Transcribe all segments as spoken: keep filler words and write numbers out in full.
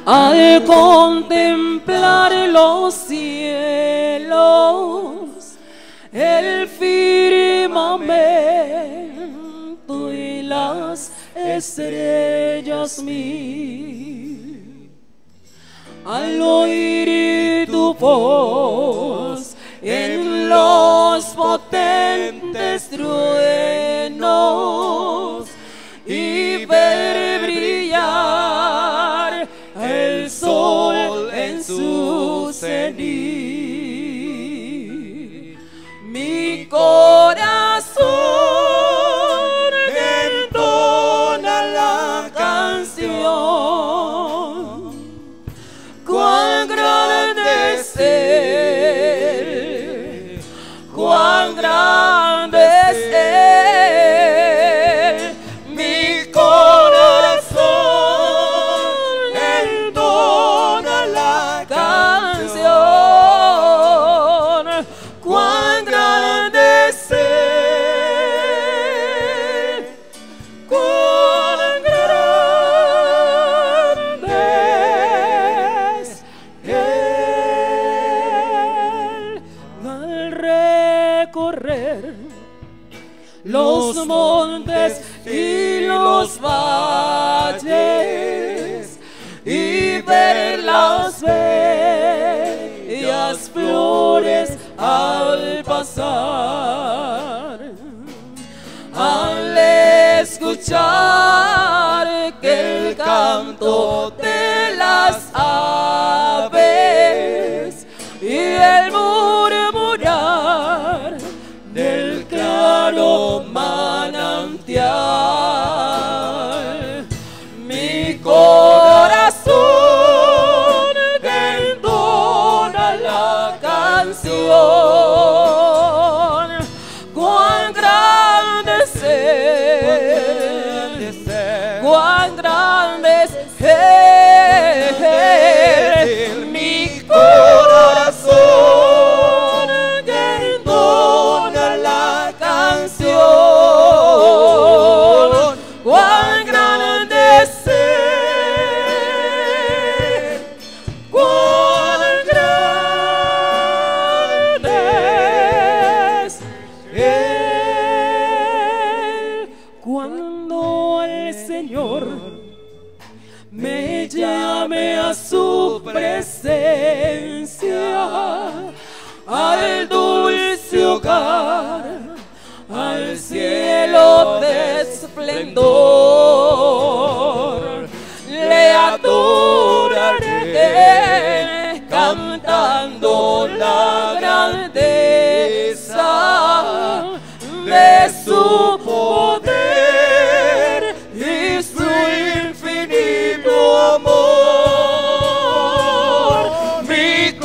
al contemplar los cielos, el firmamento y las estrellas mil. Al oír tu voz en los potentes truenos y ver brillar el sol en su cenit, mi corazón entona la canción. Cuán grande es Él, cuán grande es Él, mi corazón entona la canción. Cuán grande es Él, cuán grande es Él. Al recorrer los montes y los valles y ver las bellas flores al pasar, al escuchar que el canto de las aves y el murmurar del claro manantial, mi corazón entona la canción. Cuán grande es Él, cuán grande es Él, mi corazón entona la canción. Cuán grande es Él, cuán grande es Él. Cuando el Señor me llame a su presencia, al dulce hogar, al cielo de esplendor, le adoraré cantando la grandeza de su poder y su infinito amor. Mi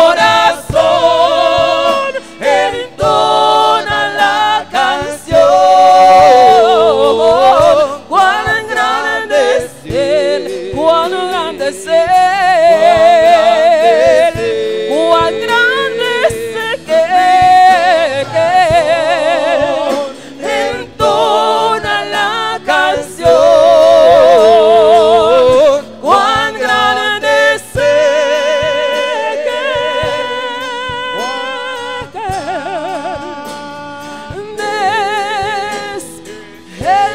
corazón entona la canción. Cuán grande es Él, cuán grande es Él, cuán grande es Él, que entona la canción. Cuán grande es Él, que es Él.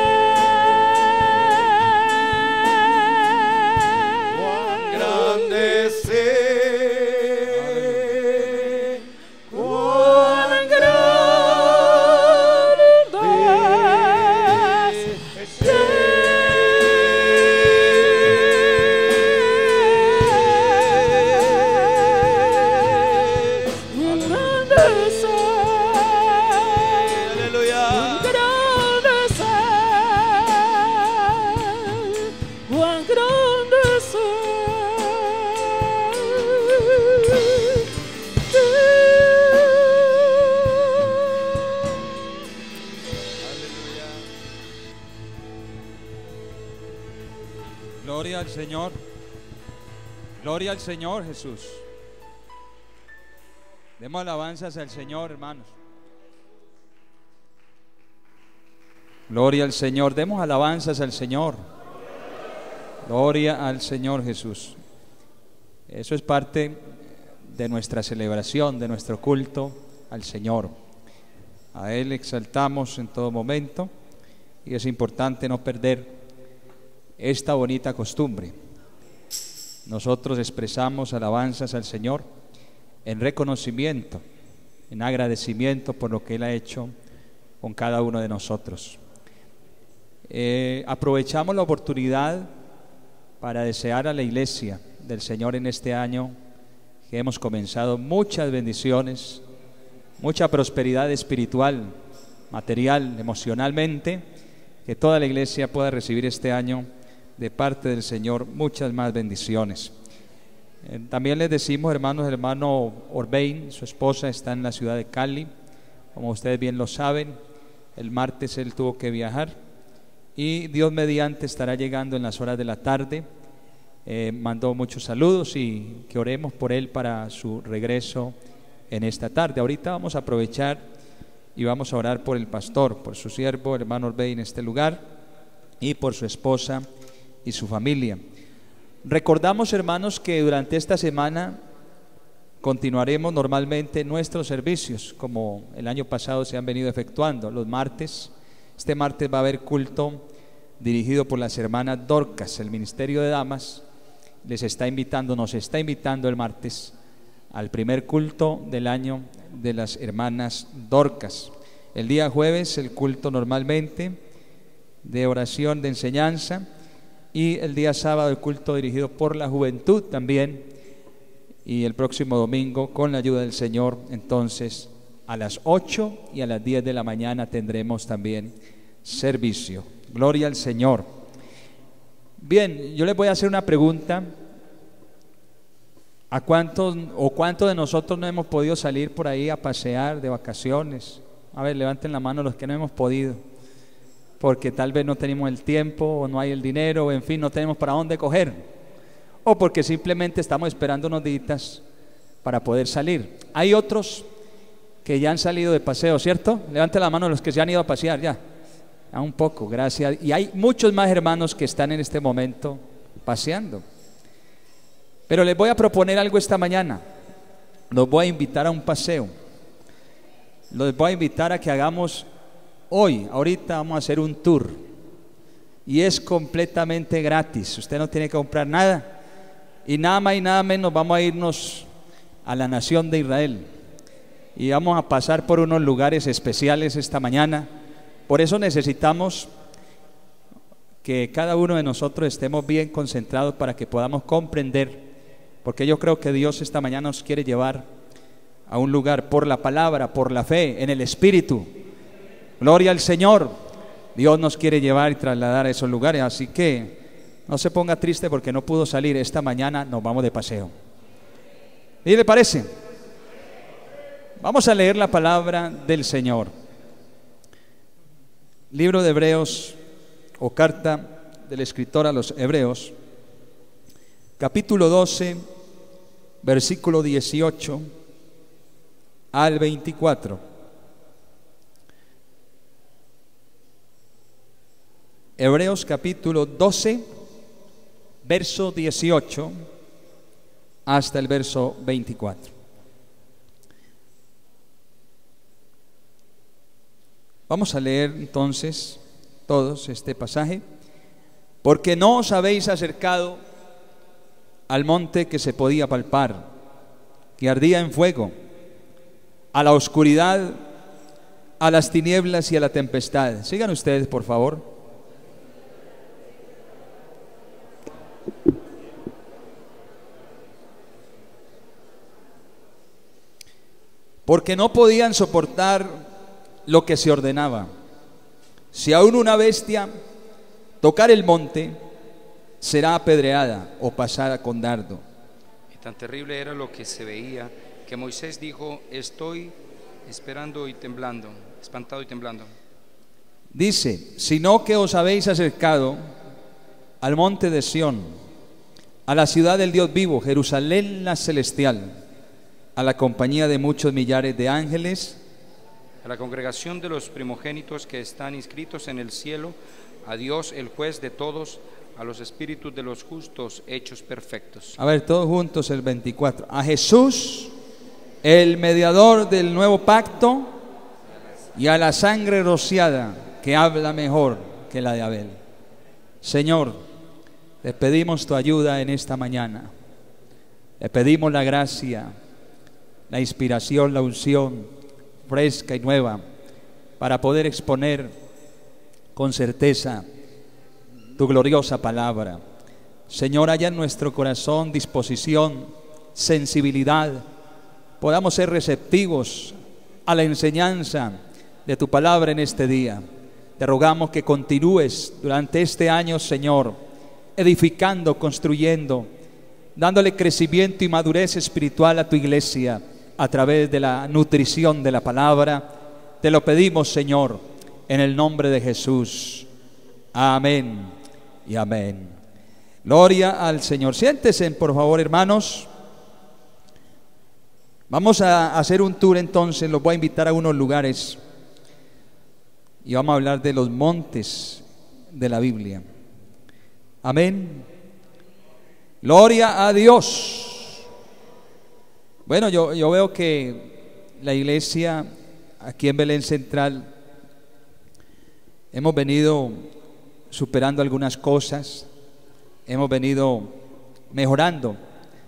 Grande es Él, Cuán grande es Él, grande es Él, aleluya. grande es Él, cuán grande es Él. Gloria al Señor. Gloria al Señor Jesús. Demos alabanzas al Señor, hermanos. Gloria al Señor. Demos alabanzas al Señor. Gloria al Señor Jesús. Eso es parte de nuestra celebración, de nuestro culto al Señor. A Él exaltamos en todo momento y es importante no perder esta bonita costumbre. Nosotros expresamos alabanzas al Señor en reconocimiento, en agradecimiento por lo que Él ha hecho con cada uno de nosotros. Eh, aprovechamos la oportunidad para desear a la iglesia del Señor en este año que hemos comenzado muchas bendiciones, mucha prosperidad espiritual, material, emocionalmente, que toda la iglesia pueda recibir este año de parte del Señor muchas más bendiciones. Eh, también les decimos, hermanos, el hermano Orbein, su esposa está en la ciudad de Cali, como ustedes bien lo saben. El martes él tuvo que viajar y Dios mediante estará llegando en las horas de la tarde. Eh, mandó muchos saludos y que oremos por él para su regreso en esta tarde. Ahorita vamos a aprovechar y vamos a orar por el pastor, por su siervo, el hermano Orbey, en este lugar, y por su esposa y su familia. Recordamos, hermanos, que durante esta semana continuaremos normalmente nuestros servicios, como el año pasado se han venido efectuando, los martes. Este martes va a haber culto dirigido por las hermanas Dorcas. El Ministerio de Damas les está invitando, nos está invitando el martes al primer culto del año de las hermanas Dorcas. El día jueves el culto normalmente de oración, de enseñanza, y el día sábado el culto dirigido por la juventud también, y el próximo domingo, con la ayuda del Señor, entonces a las ocho y a las diez de la mañana tendremos también servicio. Gloria al Señor. Bien, yo les voy a hacer una pregunta. ¿A cuántos o cuántos de nosotros no hemos podido salir por ahí a pasear de vacaciones? A ver, levanten la mano los que no hemos podido, porque tal vez no tenemos el tiempo, o no hay el dinero, o en fin, no tenemos para dónde coger, o porque simplemente estamos esperando unos días para poder salir. Hay otros que ya han salido de paseo, ¿cierto? Levanten la mano los que se han ido a pasear ya. Ah, un poco, gracias. Y hay muchos más hermanos que están en este momento paseando. Pero les voy a proponer algo esta mañana. Los voy a invitar a un paseo. Los voy a invitar a que hagamos hoy, ahorita vamos a hacer un tour. Y es completamente gratis. Usted no tiene que comprar nada. Y nada más y nada menos vamos a irnos a la nación de Israel. Y vamos a pasar por unos lugares especiales esta mañana. Por eso necesitamos que cada uno de nosotros estemos bien concentrados para que podamos comprender, porque yo creo que Dios esta mañana nos quiere llevar a un lugar por la palabra, por la fe, en el Espíritu. Gloria al Señor. Dios nos quiere llevar y trasladar a esos lugares, así que no se ponga triste porque no pudo salir. Esta mañana nos vamos de paseo. ¿Y le parece? Vamos a leer la palabra del Señor. Libro de Hebreos, o carta del escritor a los Hebreos, capítulo doce, versículo dieciocho al veinticuatro. Hebreos capítulo doce, verso dieciocho hasta el verso veinticuatro. Vamos a leer entonces todos este pasaje. Porque no os habéis acercado al monte que se podía palpar, que ardía en fuego, a la oscuridad, a las tinieblas y a la tempestad. Sigan ustedes, por favor. Porque no podían soportar lo que se ordenaba. Si aún una bestia tocar el monte, será apedreada o pasada con dardo. Y tan terrible era lo que se veía, que Moisés dijo: estoy esperando y temblando, espantado y temblando. Dice: sino que os habéis acercado al monte de Sión, a la ciudad del Dios vivo, Jerusalén la celestial, a la compañía de muchos millares de ángeles, a la congregación de los primogénitos que están inscritos en el cielo, a Dios el juez de todos, a los espíritus de los justos hechos perfectos. A ver, todos juntos el veinticuatro. A Jesús, el mediador del nuevo pacto, y a la sangre rociada, que habla mejor que la de Abel. Señor, te pedimos tu ayuda en esta mañana. Le pedimos la gracia, la inspiración, la unción fresca y nueva para poder exponer con certeza tu gloriosa palabra. Señor, haya en nuestro corazón disposición, sensibilidad, podamos ser receptivos a la enseñanza de tu palabra en este día. Te rogamos que continúes durante este año, Señor, edificando, construyendo, dándole crecimiento y madurez espiritual a tu iglesia a través de la nutrición de la palabra. Te lo pedimos, Señor, en el nombre de Jesús. Amén y amén. Gloria al Señor. Siéntense, por favor, hermanos. Vamos a hacer un tour entonces. Los voy a invitar a unos lugares y vamos a hablar de los montes de la Biblia. Amén. Gloria a Dios. Bueno, yo, yo veo que la iglesia aquí en Belén Central hemos venido superando algunas cosas, hemos venido mejorando.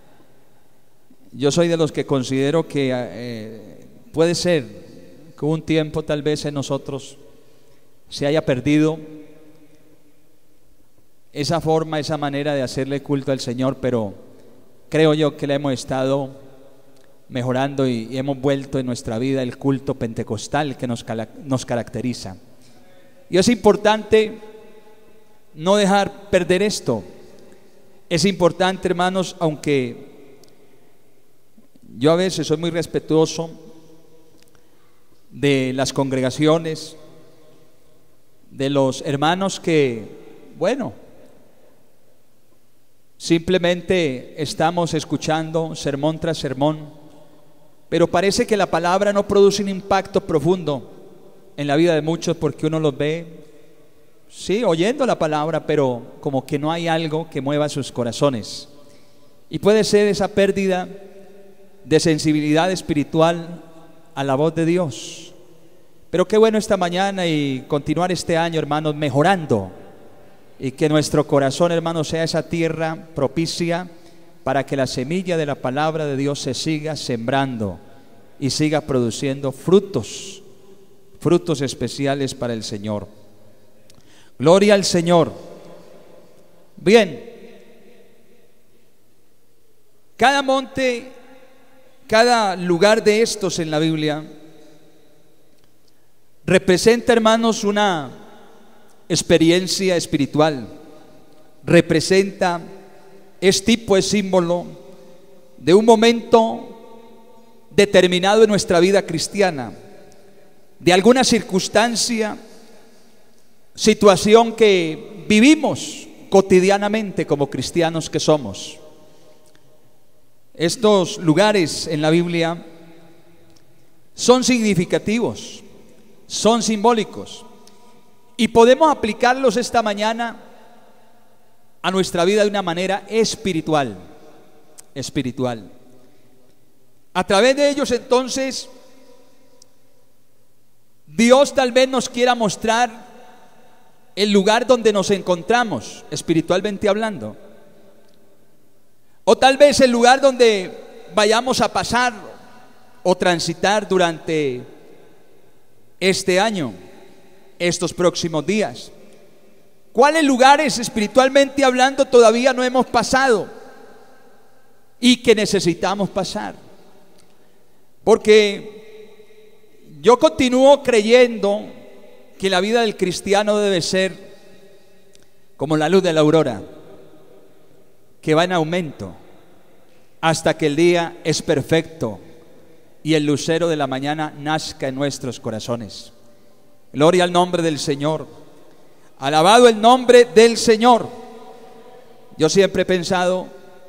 Yo soy de los que considero que eh, puede ser que un tiempo tal vez en nosotros se haya perdido esa forma, esa manera de hacerle culto al Señor, pero creo yo que le hemos estado mejorando y, y hemos vuelto en nuestra vida el culto pentecostal que nos, nos caracteriza. Y es importante no dejar perder esto. Es importante, hermanos, aunque yo a veces soy muy respetuoso de las congregaciones, de los hermanos que, bueno, simplemente estamos escuchando sermón tras sermón, pero parece que la palabra no produce un impacto profundo en la vida de muchos, porque uno los ve, sí, oyendo la palabra, pero como que no hay algo que mueva sus corazones. Y puede ser esa pérdida de sensibilidad espiritual a la voz de Dios. Pero qué bueno esta mañana y continuar este año, hermanos, mejorando, y que nuestro corazón, hermanos, sea esa tierra propicia para que la semilla de la palabra de Dios se siga sembrando y siga produciendo frutos, frutos especiales para el Señor. Gloria al Señor. Bien, cada monte, cada lugar de estos en la Biblia representa, hermanos, una experiencia espiritual. Representa, es tipo, es símbolo de un momento determinado en nuestra vida cristiana, de alguna circunstancia, situación que vivimos cotidianamente como cristianos que somos. Estos lugares en la Biblia son significativos, son simbólicos, y podemos aplicarlos esta mañana a nuestra vida de una manera espiritual, espiritual. A través de ellos, entonces, Dios tal vez nos quiera mostrar el lugar donde nos encontramos, espiritualmente hablando, o tal vez el lugar donde vayamos a pasar o transitar durante este año, estos próximos días. ¿Cuáles lugares, espiritualmente hablando, todavía no hemos pasado y que necesitamos pasar? Porque yo continúo creyendo que la vida del cristiano debe ser como la luz de la aurora, que va en aumento hasta que el día es perfecto y el lucero de la mañana nazca en nuestros corazones. Gloria al nombre del Señor. Alabado el nombre del Señor. Yo siempre he pensado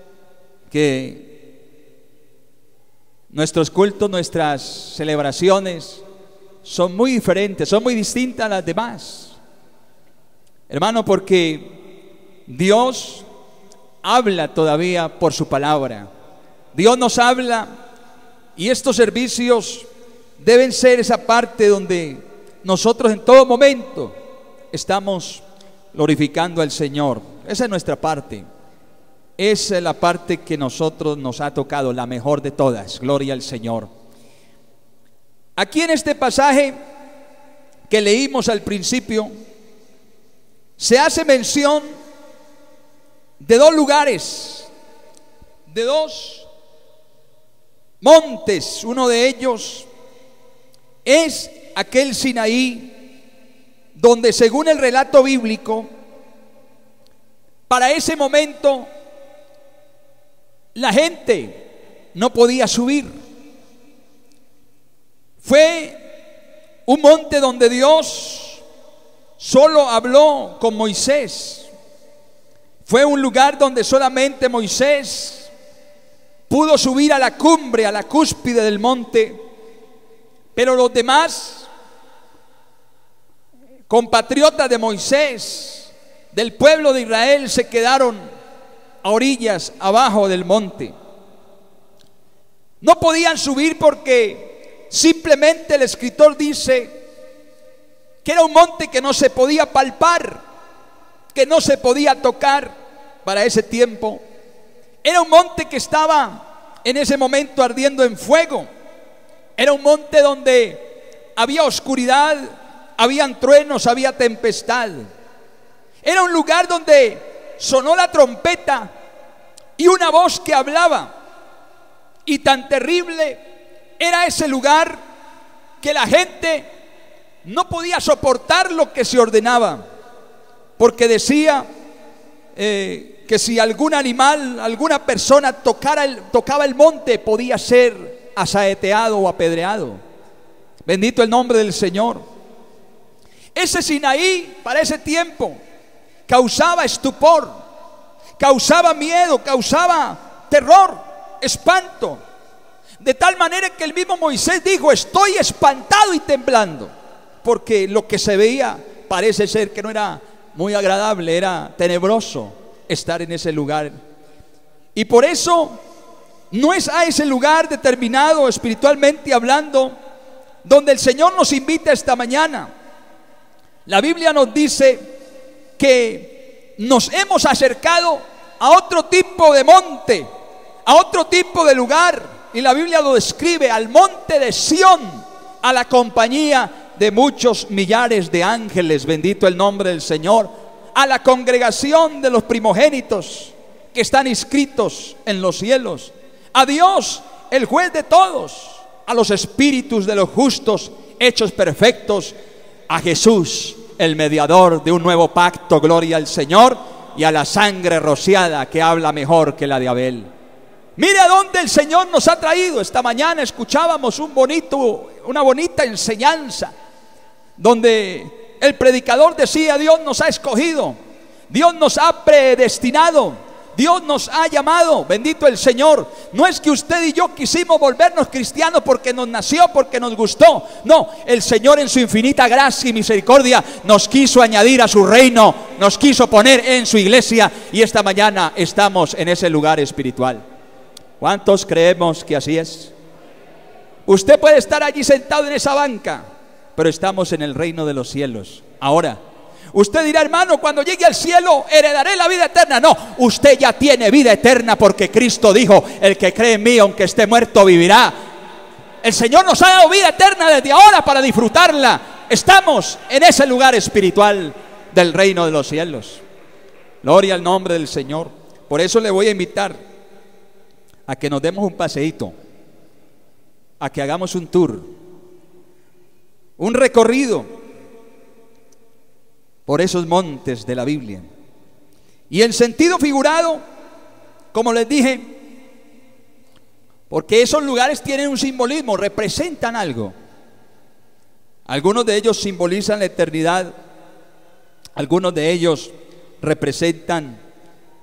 que nuestros cultos, nuestras celebraciones son muy diferentes, son muy distintas a las demás, hermano, porque Dios habla todavía por su palabra. Dios nos habla y estos servicios deben ser esa parte donde nosotros en todo momento estamos glorificando al Señor. Esa es nuestra parte. Esa es la parte que nosotros nos ha tocado, la mejor de todas. Gloria al Señor. Aquí en este pasaje que leímos al principio, se hace mención de dos lugares, de dos montes. Uno de ellos es aquel Sinaí, donde según el relato bíblico, para ese momento la gente no podía subir. Fue un monte donde Dios solo habló con Moisés. Fue un lugar donde solamente Moisés pudo subir a la cumbre, a la cúspide del monte, pero los demás compatriotas de Moisés, del pueblo de Israel, se quedaron a orillas, abajo del monte. No podían subir porque simplemente el escritor dice que era un monte que no se podía palpar, que no se podía tocar para ese tiempo. Era un monte que estaba en ese momento ardiendo en fuego. Era un monte donde había oscuridad, habían truenos, había tempestad. Era un lugar donde sonó la trompeta y una voz que hablaba. Y tan terrible era ese lugar que la gente no podía soportar lo que se ordenaba, porque decía eh, que si algún animal, alguna persona tocara el, tocaba el monte, podía ser asaeteado o apedreado. Bendito el nombre del Señor. Ese Sinaí para ese tiempo causaba estupor, causaba miedo, causaba terror, espanto, de tal manera que el mismo Moisés dijo: estoy espantado y temblando, porque lo que se veía parece ser que no era muy agradable, era tenebroso estar en ese lugar. Y por eso no es a ese lugar determinado, espiritualmente hablando, donde el Señor nos invita esta mañana. La Biblia nos dice que nos hemos acercado a otro tipo de monte, a otro tipo de lugar, y la Biblia lo describe: al monte de Sión, a la compañía de muchos millares de ángeles. Bendito el nombre del Señor. A la congregación de los primogénitos que están inscritos en los cielos, a Dios, el juez de todos, a los espíritus de los justos hechos perfectos, a Jesús, el mediador de un nuevo pacto, gloria al Señor, y a la sangre rociada que habla mejor que la de Abel. Mire a dónde el Señor nos ha traído. Esta mañana escuchábamos un bonito, una bonita enseñanza, donde el predicador decía: Dios nos ha escogido, Dios nos ha predestinado, Dios nos ha llamado. Bendito el Señor. No es que usted y yo quisimos volvernos cristianos porque nos nació, porque nos gustó. No, el Señor en su infinita gracia y misericordia nos quiso añadir a su reino, nos quiso poner en su iglesia, y esta mañana estamos en ese lugar espiritual. ¿Cuántos creemos que así es? Usted puede estar allí sentado en esa banca, pero estamos en el reino de los cielos. Ahora, usted dirá: hermano, cuando llegue al cielo heredaré la vida eterna. No, usted ya tiene vida eterna, porque Cristo dijo: el que cree en mí, aunque esté muerto, vivirá. El Señor nos ha dado vida eterna desde ahora para disfrutarla. Estamos en ese lugar espiritual del reino de los cielos. Gloria al nombre del Señor. Por eso le voy a invitar a que nos demos un paseíto, a que hagamos un tour, un recorrido por esos montes de la Biblia. Y en sentido figurado, como les dije, porque esos lugares tienen un simbolismo, representan algo. Algunos de ellos simbolizan la eternidad, algunos de ellos representan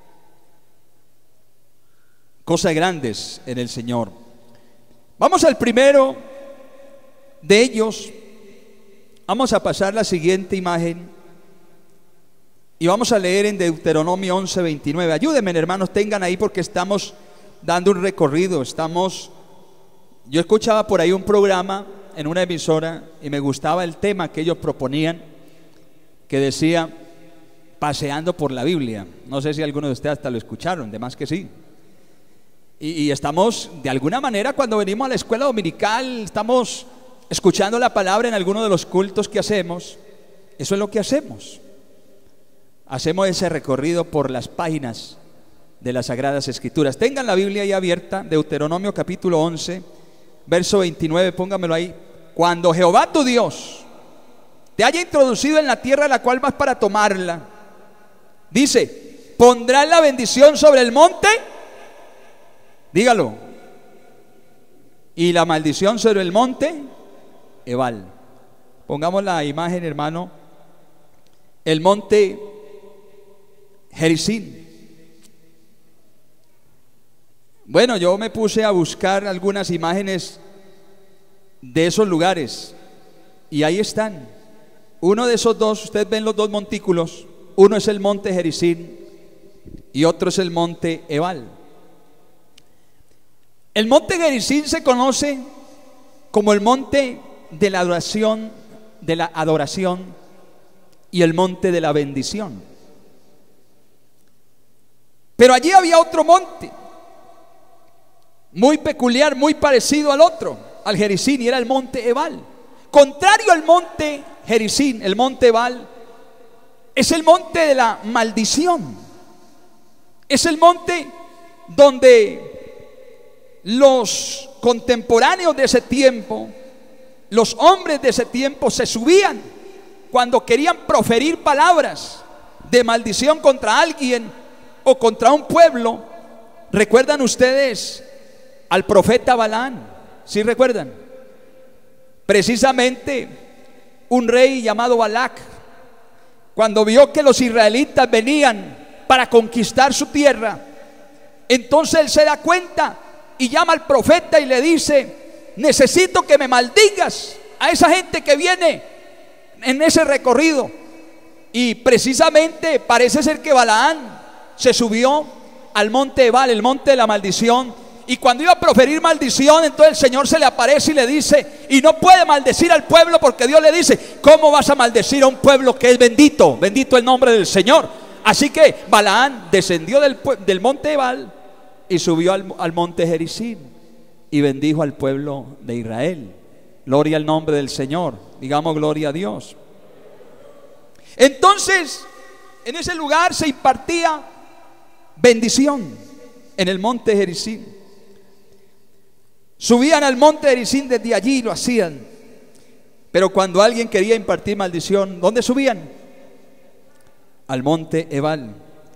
cosas grandes en el Señor. Vamos al primero de ellos. Vamos a pasar la siguiente imagen. Y vamos a leer en Deuteronomio once, veintinueve. Ayúdenme, hermanos, tengan ahí porque estamos dando un recorrido. Estamos, yo escuchaba por ahí un programa en una emisora y me gustaba el tema que ellos proponían, que decía paseando por la Biblia. No sé si algunos de ustedes hasta lo escucharon, de más que sí. Y, y estamos, de alguna manera, cuando venimos a la escuela dominical, estamos escuchando la palabra en alguno de los cultos que hacemos. Eso es lo que hacemos. Hacemos ese recorrido por las páginas de las Sagradas Escrituras. Tengan la Biblia ahí abierta, Deuteronomio capítulo once, verso veintinueve, póngamelo ahí. Cuando Jehová tu Dios te haya introducido en la tierra a la cual vas para tomarla, dice, pondrás la bendición sobre el monte, dígalo, y la maldición sobre el monte Ebal. Pongamos la imagen, hermano, el monte Gerizim. Bueno, yo me puse a buscar algunas imágenes de esos lugares y ahí están. Uno de esos dos, ustedes ven los dos montículos. Uno es el monte Gerizim y otro es el monte Ebal. El monte Gerizim se conoce como el monte de la adoración, de la adoración y el monte de la bendición. Pero allí había otro monte muy peculiar, muy parecido al otro, al Gerizim, y era el monte Ebal. Contrario al monte Gerizim, el monte Ebal es el monte de la maldición. Es el monte donde los contemporáneos de ese tiempo, los hombres de ese tiempo, se subían cuando querían proferir palabras de maldición contra alguien o contra un pueblo. ¿Recuerdan ustedes al profeta Balaam? ¿Sí recuerdan? Precisamente un rey llamado Balac, cuando vio que los israelitas venían para conquistar su tierra, entonces él se da cuenta y llama al profeta y le dice: necesito que me maldigas a esa gente que viene en ese recorrido. Y precisamente parece ser que Balaam se subió al monte Ebal, el monte de la maldición, y cuando iba a proferir maldición, entonces el Señor se le aparece y le dice, y no puede maldecir al pueblo, porque Dios le dice: ¿cómo vas a maldecir a un pueblo que es bendito? Bendito el nombre del Señor. Así que Balaam descendió del, del monte Ebal y subió al, al monte Gerizim y bendijo al pueblo de Israel. Gloria al nombre del Señor, digamos gloria a Dios. Entonces en ese lugar se impartía bendición, en el monte Gerizim. Subían al monte Gerizim desde allí y lo hacían. Pero cuando alguien quería impartir maldición, ¿dónde subían? Al monte Ebal.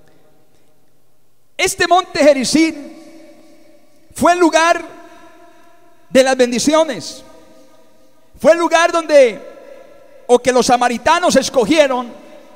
Este monte Gerizim fue el lugar de las bendiciones. Fue el lugar donde, o que los samaritanos escogieron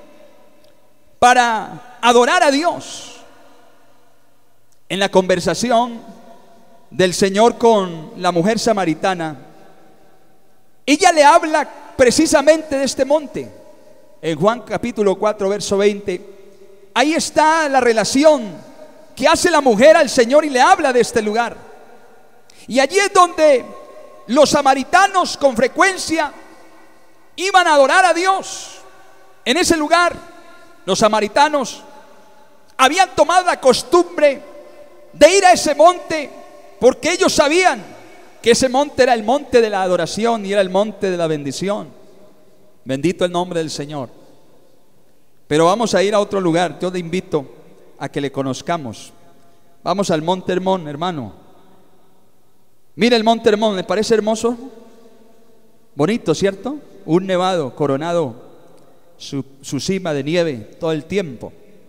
para adorar a Dios. En la conversación del Señor con la mujer samaritana, ella le habla precisamente de este monte. En Juan capítulo cuatro, verso veinte, ahí está la relación que hace la mujer al Señor y le habla de este lugar. Y allí es donde los samaritanos con frecuencia iban a adorar a Dios. En ese lugar los samaritanos habían tomado la costumbre de ir a ese monte, porque ellos sabían que ese monte era el monte de la adoración y era el monte de la bendición. Bendito el nombre del Señor. Pero vamos a ir a otro lugar. Yo le invito a que le conozcamos. Vamos al monte Hermón, hermano. Mira el monte Hermón, ¿le parece hermoso? Bonito, ¿cierto? Un nevado coronado, su, su cima de nieve todo el tiempo.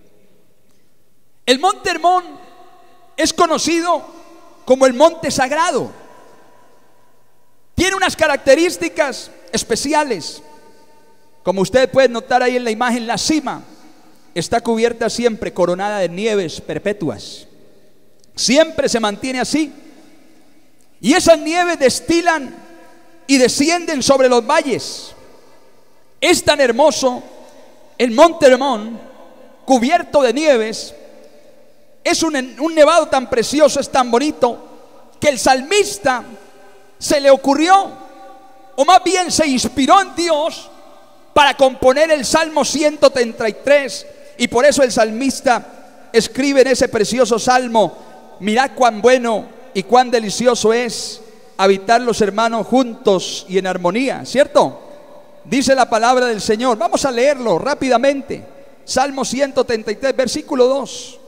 El monte Hermón es conocido como el monte sagrado. Tiene unas características especiales. Como ustedes pueden notar ahí en la imagen, la cima está cubierta siempre, coronada de nieves perpetuas. Siempre se mantiene así. Y esas nieves destilan y descienden sobre los valles. Es tan hermoso el monte Hermón cubierto de nieves. Es un, un nevado tan precioso, es tan bonito, que el salmista se le ocurrió, o más bien se inspiró en Dios para componer el Salmo ciento treinta y tres. Y por eso el salmista escribe en ese precioso salmo: mirad cuán bueno y cuán delicioso es habitar los hermanos juntos y en armonía, ¿cierto? Dice la palabra del Señor. Vamos a leerlo rápidamente. Salmo ciento treinta y tres, versículo dos.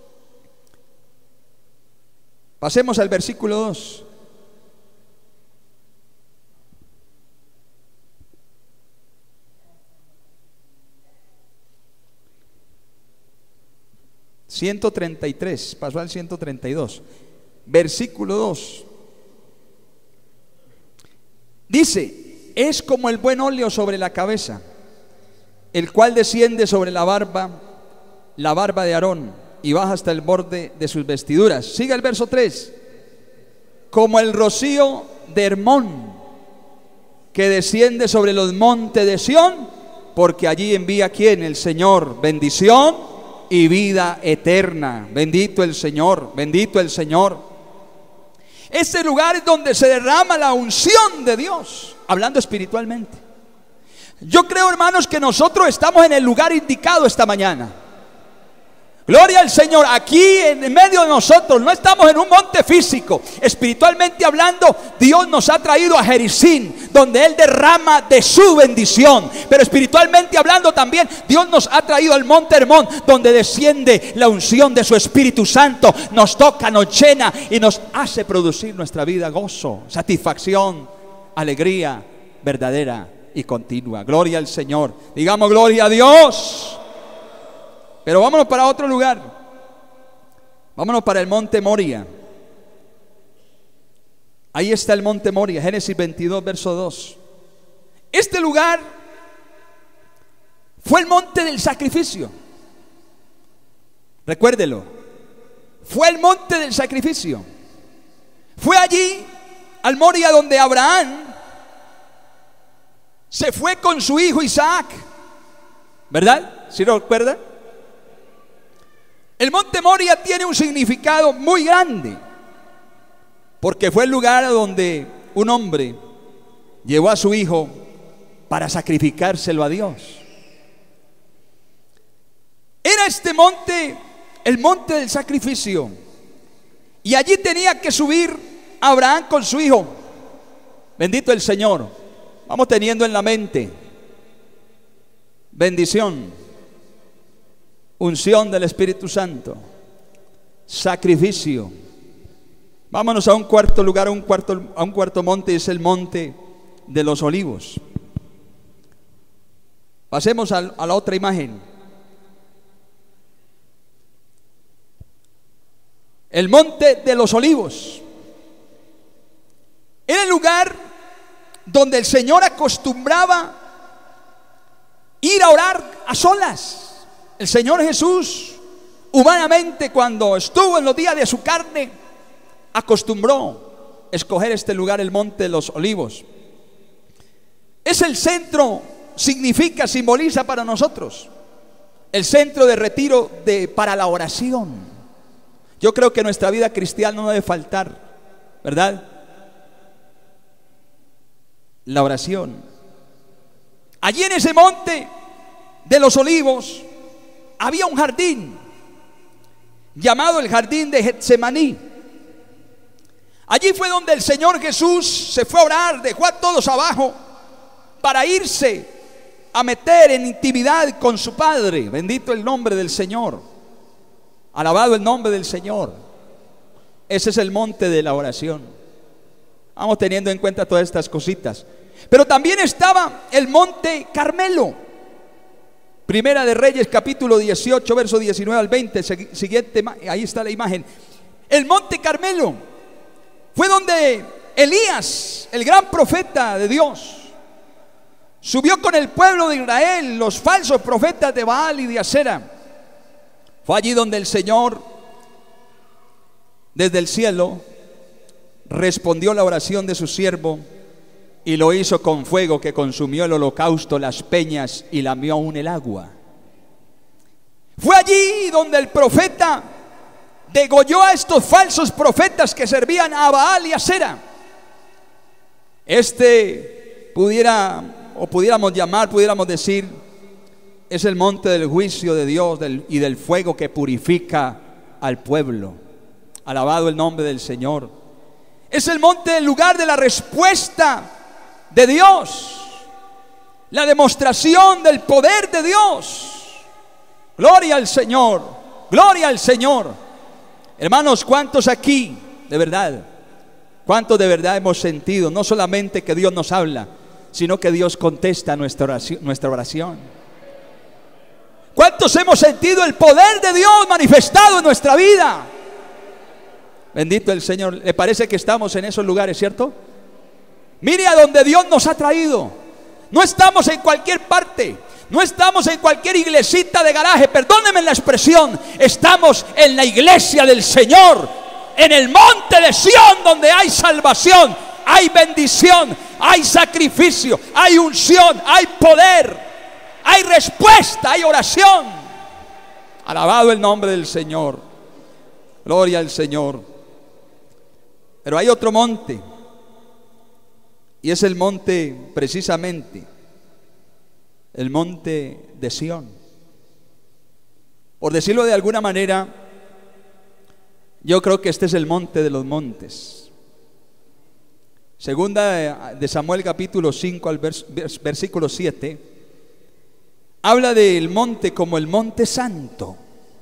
Pasemos al versículo dos. ciento treinta y tres, pasó al ciento treinta y dos. Versículo dos. Dice: es como el buen óleo sobre la cabeza, el cual desciende sobre la barba, la barba de Aarón, y baja hasta el borde de sus vestiduras. Siga el verso tres. Como el rocío de Hermón, que desciende sobre los montes de Sión, porque allí envía ¿quién? El Señor, bendición y vida eterna. Bendito el Señor, bendito el Señor. Este lugar es donde se derrama la unción de Dios, hablando espiritualmente. Yo creo, hermanos, que nosotros estamos en el lugar indicado esta mañana. Gloria al Señor. Aquí en medio de nosotros no estamos en un monte físico. Espiritualmente hablando, Dios nos ha traído a Jericín, donde Él derrama de su bendición. Pero espiritualmente hablando también, Dios nos ha traído al monte Hermón, donde desciende la unción de su Espíritu Santo. Nos toca, nos llena y nos hace producir nuestra vida gozo, satisfacción, alegría verdadera y continua. Gloria al Señor. Digamos gloria a Dios. Pero vámonos para otro lugar. Vámonos para el monte Moria. Ahí está el monte Moria, Génesis veintidós, verso dos. Este lugar fue el monte del sacrificio. Recuérdelo. Fue el monte del sacrificio. Fue allí, al Moria, donde Abraham se fue con su hijo Isaac. ¿Verdad? ¿Sí lo recuerdan? El monte Moria tiene un significado muy grande, porque fue el lugar donde un hombre llevó a su hijo para sacrificárselo a Dios. Era este monte el monte del sacrificio, y allí tenía que subir Abraham con su hijo. Bendito el Señor. Vamos teniendo en la mente bendición, unción del Espíritu Santo, sacrificio. Vámonos a un cuarto lugar, a un cuarto, a un cuarto monte, es el monte de los olivos. Pasemos a, a la otra imagen. El monte de los olivos era el lugar donde el Señor acostumbraba ir a orar a solas. El Señor Jesús, humanamente, cuando estuvo en los días de su carne, acostumbró escoger este lugar, el monte de los olivos. Es el centro, significa, simboliza para nosotros el centro de retiro de, para la oración. Yo creo que nuestra vida cristiana no debe faltar, ¿verdad? La oración. Allí en ese monte de los olivos había un jardín llamado el jardín de Getsemaní. Allí fue donde el Señor Jesús se fue a orar, dejó a todos abajo para irse a meter en intimidad con su Padre. Bendito el nombre del Señor, alabado el nombre del Señor. Ese es el monte de la oración. Vamos teniendo en cuenta todas estas cositas. Pero también estaba el monte Carmelo. Primera de Reyes, capítulo dieciocho, verso diecinueve al veinte. Siguiente, ahí está la imagen. El monte Carmelo fue donde Elías, el gran profeta de Dios, subió con el pueblo de Israel, los falsos profetas de Baal y de Asera. Fue allí donde el Señor, desde el cielo, respondió la oración de su siervo y lo hizo con fuego que consumió el holocausto, las peñas y lamió aún el agua. Fue allí donde el profeta degolló a estos falsos profetas que servían a Baal y a Asera. Este pudiera, o pudiéramos llamar, pudiéramos decir, es el monte del juicio de Dios del, y del fuego que purifica al pueblo. Alabado el nombre del Señor. Es el monte del lugar de la respuesta de Dios, la demostración del poder de Dios. Gloria al Señor, gloria al Señor. Hermanos, ¿cuántos aquí, de verdad, cuántos de verdad hemos sentido, no solamente que Dios nos habla, sino que Dios contesta nuestra oración, nuestra oración? ¿Cuántos hemos sentido el poder de Dios manifestado en nuestra vida? Bendito el Señor. ¿Le parece que estamos en esos lugares, cierto? Mire a donde Dios nos ha traído. No estamos en cualquier parte, no estamos en cualquier iglesita de garaje, perdónenme la expresión. Estamos en la iglesia del Señor, en el monte de Sión, donde hay salvación, hay bendición, hay sacrificio, hay unción, hay poder, hay respuesta, hay oración. Alabado el nombre del Señor. Gloria al Señor. Pero hay otro monte, y es el monte, precisamente, el monte de Sión. Por decirlo de alguna manera, yo creo que este es el monte de los montes. Segunda de Samuel capítulo cinco al vers, vers, versículo siete, habla del monte como el monte santo.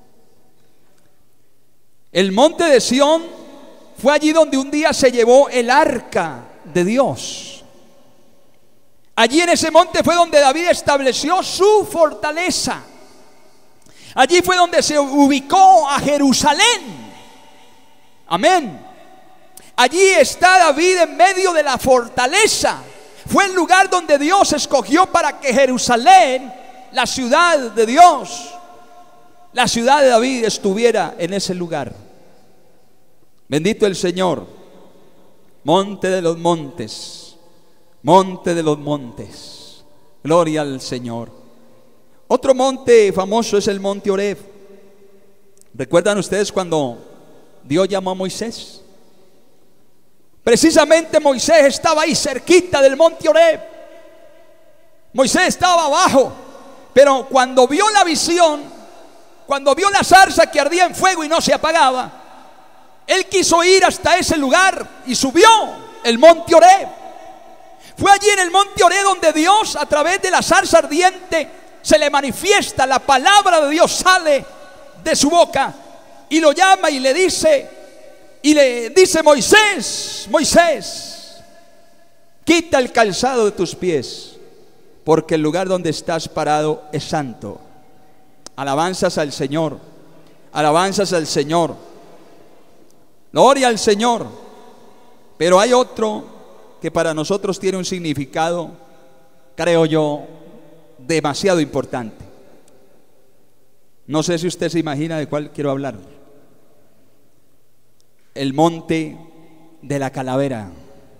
El monte de Sión fue allí donde un día se llevó el arca de Dios. Allí en ese monte fue donde David estableció su fortaleza. Allí fue donde se ubicó a Jerusalén. Amén. Allí está David en medio de la fortaleza. Fue el lugar donde Dios escogió para que Jerusalén, la ciudad de Dios, la ciudad de David, estuviera en ese lugar. Bendito el Señor. Monte de los montes, monte de los montes. Gloria al Señor. Otro monte famoso es el monte Oreb. ¿Recuerdan ustedes cuando Dios llamó a Moisés? Precisamente Moisés estaba ahí cerquita del monte Oreb. Moisés estaba abajo, pero cuando vio la visión, cuando vio la zarza que ardía en fuego y no se apagaba, él quiso ir hasta ese lugar y subió el monte Oreb. Fue allí en el monte Oreb donde Dios, a través de la zarza ardiente, se le manifiesta. La palabra de Dios sale de su boca y lo llama y le dice, y le dice: Moisés, Moisés, quita el calzado de tus pies, porque el lugar donde estás parado es santo. Alabanzas al Señor, alabanzas al Señor. Gloria al Señor. Pero hay otro que para nosotros tiene un significado, creo yo, demasiado importante. No sé si usted se imagina de cuál quiero hablar. El monte de la calavera.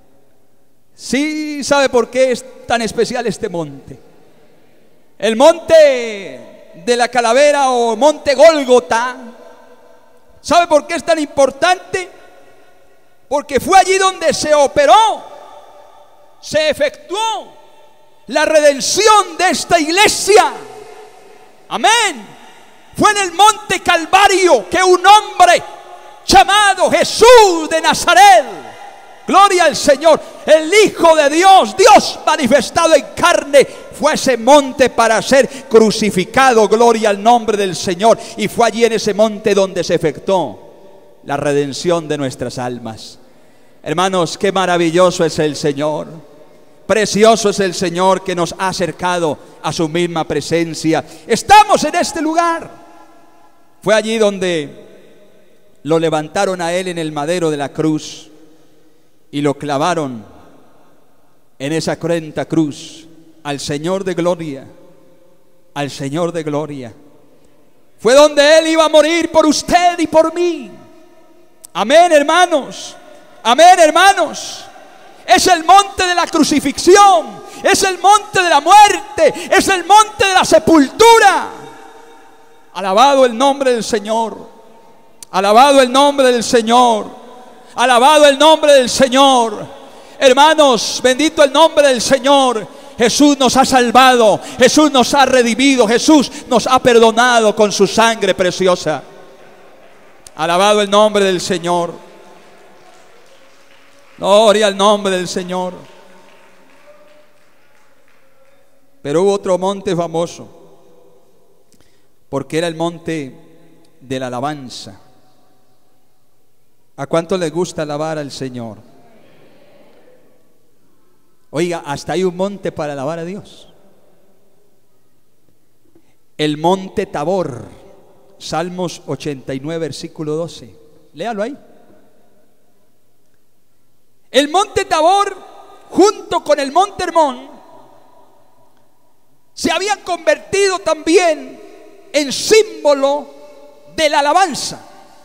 Sí, ¿sabe por qué es tan especial este monte? El monte de la calavera o monte Gólgota, ¿sabe por qué es tan importante? Porque fue allí donde se operó, se efectuó la redención de esta iglesia. Amén. Fue en el monte Calvario que un hombre llamado Jesús de Nazaret, gloria al Señor, el Hijo de Dios, Dios manifestado en carne, fue a ese monte para ser crucificado. Gloria al nombre del Señor. Y fue allí en ese monte donde se efectuó la redención de nuestras almas. Hermanos, qué maravilloso es el Señor. Precioso es el Señor que nos ha acercado a su misma presencia. Estamos en este lugar. Fue allí donde lo levantaron a él en el madero de la cruz y lo clavaron en esa cruenta cruz. Al Señor de gloria, al Señor de gloria. Fue donde Él iba a morir por usted y por mí. Amén, hermanos. Amén, hermanos. Es el monte de la crucifixión, es el monte de la muerte, es el monte de la sepultura. Alabado el nombre del Señor. Alabado el nombre del Señor. Alabado el nombre del Señor. Hermanos, bendito el nombre del Señor. Jesús nos ha salvado. Jesús nos ha redimido. Jesús nos ha perdonado con su sangre preciosa. Alabado el nombre del Señor. Gloria al nombre del Señor. Pero hubo otro monte famoso, porque era el monte de la alabanza. ¿A cuánto les gusta alabar al Señor? Oiga, hasta hay un monte para alabar a Dios. El monte Tabor, Salmos ochenta y nueve, versículo doce. Léalo ahí. El monte Tabor, junto con el monte Hermón, se habían convertido también en símbolo de la alabanza.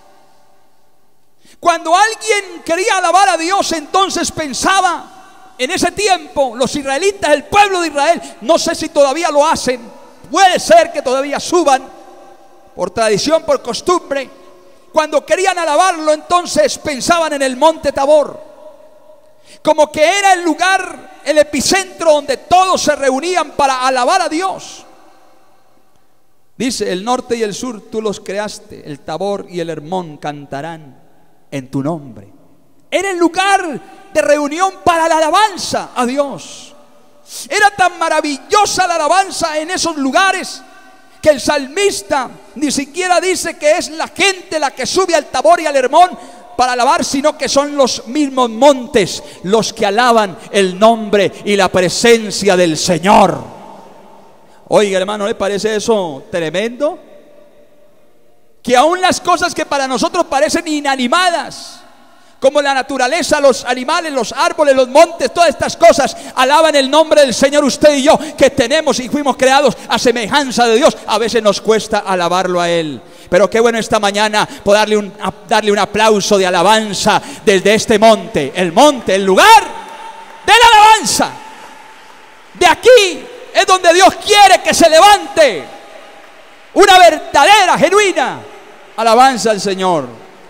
Cuando alguien quería alabar a Dios, entonces pensaba, en ese tiempo, los israelitas, el pueblo de Israel, no sé si todavía lo hacen, puede ser que todavía suban, por tradición, por costumbre. Cuando querían alabarlo, entonces pensaban en el monte Tabor, como que era el lugar, el epicentro donde todos se reunían para alabar a Dios. Dice, el norte y el sur tú los creaste, el Tabor y el Hermón cantarán en tu nombre. Era el lugar de reunión para la alabanza a Dios. Era tan maravillosa la alabanza en esos lugares que el salmista ni siquiera dice que es la gente la que sube al Tabor y al Hermón para alabar, sino que son los mismos montes los que alaban el nombre y la presencia del Señor. Oiga, hermano, ¿le parece eso tremendo? Que aún las cosas que para nosotros parecen inanimadas, como la naturaleza, los animales, los árboles, los montes, todas estas cosas alaban el nombre del Señor. Usted y yo, que tenemos y fuimos creados a semejanza de Dios, a veces nos cuesta alabarlo a Él. Pero qué bueno esta mañana poder darle un, darle un aplauso de alabanza desde este monte, el monte, el lugar de la alabanza. De aquí es donde Dios quiere que se levante una verdadera, genuina alabanza al Señor.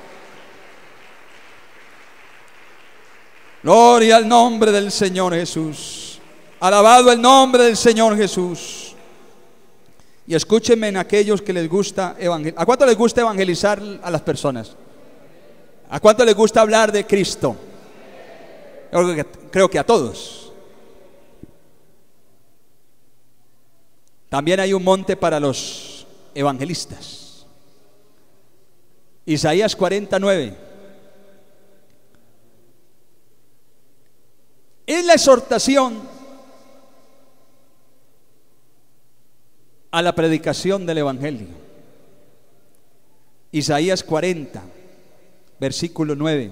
Gloria al nombre del Señor Jesús. Alabado el nombre del Señor Jesús. Y escúchenme en aquellos que les gusta evangelizar. ¿A cuánto les gusta evangelizar a las personas? ¿A cuánto les gusta hablar de Cristo? Creo que, creo que a todos. También hay un monte para los evangelistas. Isaías cuarenta y nueve. Es la exhortación a la predicación del evangelio. Isaías cuarenta, versículo nueve.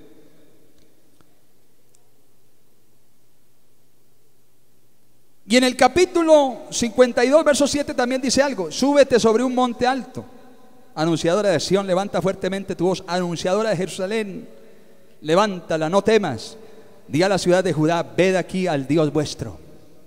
Y en el capítulo cincuenta y dos, verso siete también dice algo. Súbete sobre un monte alto, anunciadora de Sión, levanta fuertemente tu voz, anunciadora de Jerusalén, levántala, no temas. Di a la ciudad de Judá, ved aquí al Dios vuestro.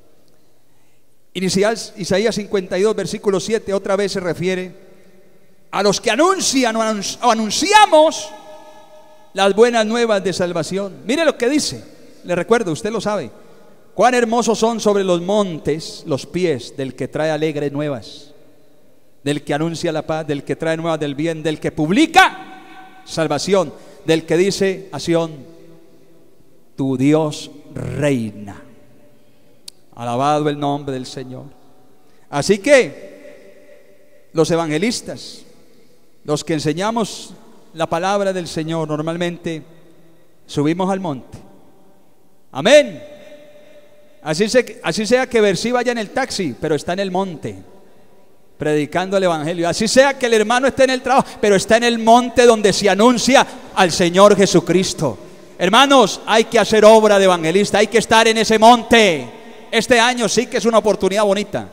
Isaías, Isaías cincuenta y dos, versículo siete, otra vez se refiere a los que anuncian o anunciamos las buenas nuevas de salvación. Mire lo que dice, le recuerdo, usted lo sabe. Cuán hermosos son sobre los montes los pies del que trae alegres nuevas, del que anuncia la paz, del que trae nuevas del bien, del que publica salvación, del que dice a Sión, tu Dios reina. Alabado el nombre del Señor. Así que los evangelistas, los que enseñamos la palabra del Señor, normalmente subimos al monte. Amén. Así, se, así sea que Bercy vaya en el taxi, pero está en el monte predicando el evangelio. Así sea que el hermano esté en el trabajo, pero está en el monte donde se anuncia al Señor Jesucristo. Hermanos, hay que hacer obra de evangelista, hay que estar en ese monte. Este año sí que es una oportunidad bonita,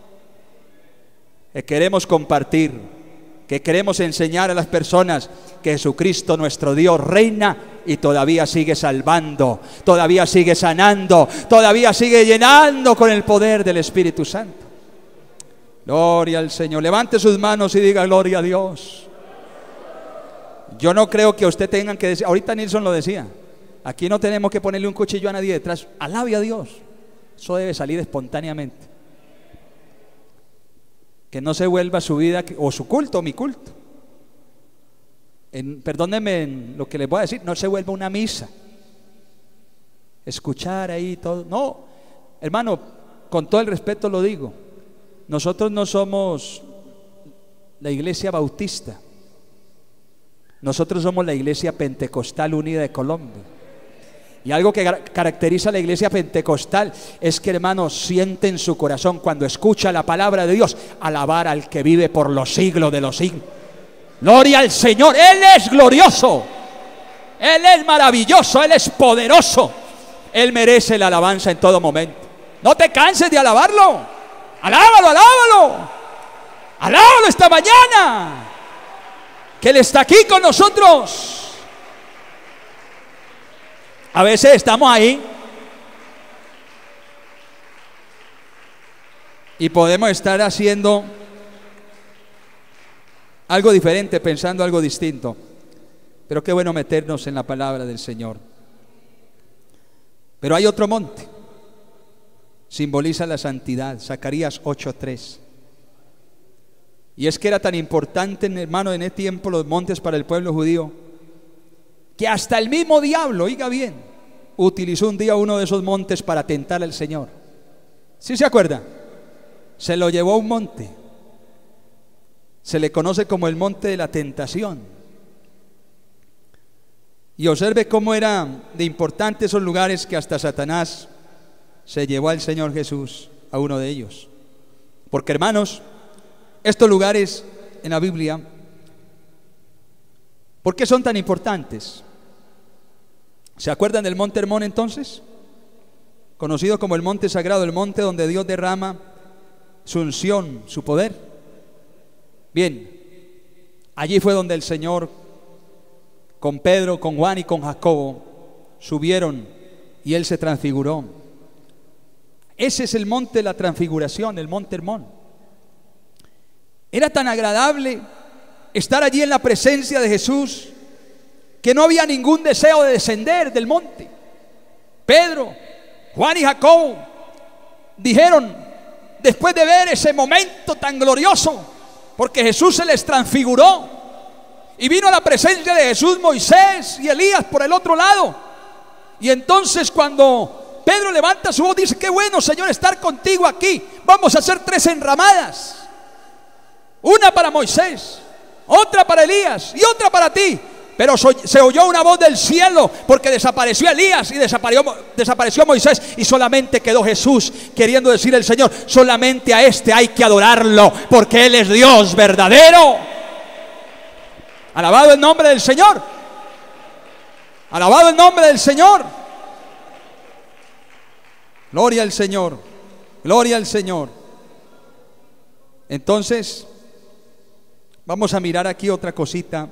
que queremos compartir, que queremos enseñar a las personas que Jesucristo nuestro Dios reina y todavía sigue salvando, todavía sigue sanando, todavía sigue llenando con el poder del Espíritu Santo. Gloria al Señor. Levante sus manos y diga gloria a Dios. Yo no creo que usted tengan que decir, ahorita Nilsson lo decía, aquí no tenemos que ponerle un cuchillo a nadie detrás. Alabe a Dios. Eso debe salir espontáneamente. Que no se vuelva su vida o su culto o mi culto. En, perdónenme en lo que les voy a decir, no se vuelva una misa. Escuchar ahí todo. No, hermano, con todo el respeto lo digo. Nosotros no somos la iglesia bautista. Nosotros somos la iglesia pentecostal unida de Colombia. Y algo que caracteriza a la iglesia pentecostal es que, hermanos, siente en su corazón cuando escucha la palabra de Dios alabar al que vive por los siglos de los siglos. Gloria al Señor. Él es glorioso, Él es maravilloso, Él es poderoso. Él merece la alabanza en todo momento. No te canses de alabarlo. Alábalo, alábalo. Alábalo esta mañana, que Él está aquí con nosotros. A veces estamos ahí y podemos estar haciendo algo diferente, pensando algo distinto. Pero qué bueno meternos en la palabra del Señor. Pero hay otro monte, simboliza la santidad, Zacarías ocho tres. Y es que era tan importante, hermano, en ese tiempo los montes para el pueblo judío, que hasta el mismo diablo, oiga bien, utilizó un día uno de esos montes para tentar al Señor. ¿Sí se acuerda? Se lo llevó a un monte. Se le conoce como el monte de la tentación. Y observe cómo eran de importantes esos lugares que hasta Satanás se llevó al Señor Jesús a uno de ellos. Porque, hermanos, estos lugares en la Biblia, ¿por qué son tan importantes? ¿Se acuerdan del monte Hermón entonces? Conocido como el monte sagrado, el monte donde Dios derrama su unción, su poder. Bien, allí fue donde el Señor, con Pedro, con Juan y con Jacobo, subieron y Él se transfiguró. Ese es el monte de la transfiguración, el monte Hermón. Era tan agradable estar allí en la presencia de Jesús que no había ningún deseo de descender del monte. Pedro, Juan y Jacobo dijeron, después de ver ese momento tan glorioso, porque Jesús se les transfiguró y vino a la presencia de Jesús Moisés y Elías por el otro lado. Y entonces cuando Pedro levanta su voz, dice: qué bueno, Señor, estar contigo aquí. Vamos a hacer tres enramadas, una para Moisés, otra para Elías y otra para ti. Pero se oyó una voz del cielo, porque desapareció Elías y desapareció, desapareció Moisés, y solamente quedó Jesús, queriendo decir el Señor: solamente a este hay que adorarlo, porque Él es Dios verdadero. Alabado el nombre del Señor. Alabado el nombre del Señor. Gloria al Señor. Gloria al Señor. Entonces, vamos a mirar aquí otra cosita,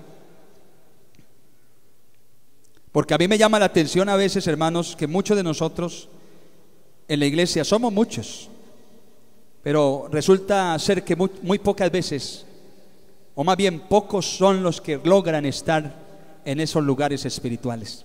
porque a mí me llama la atención a veces, hermanos, que muchos de nosotros en la iglesia somos muchos, pero resulta ser que muy, muy pocas veces, o más bien pocos son los que logran estar en esos lugares espirituales.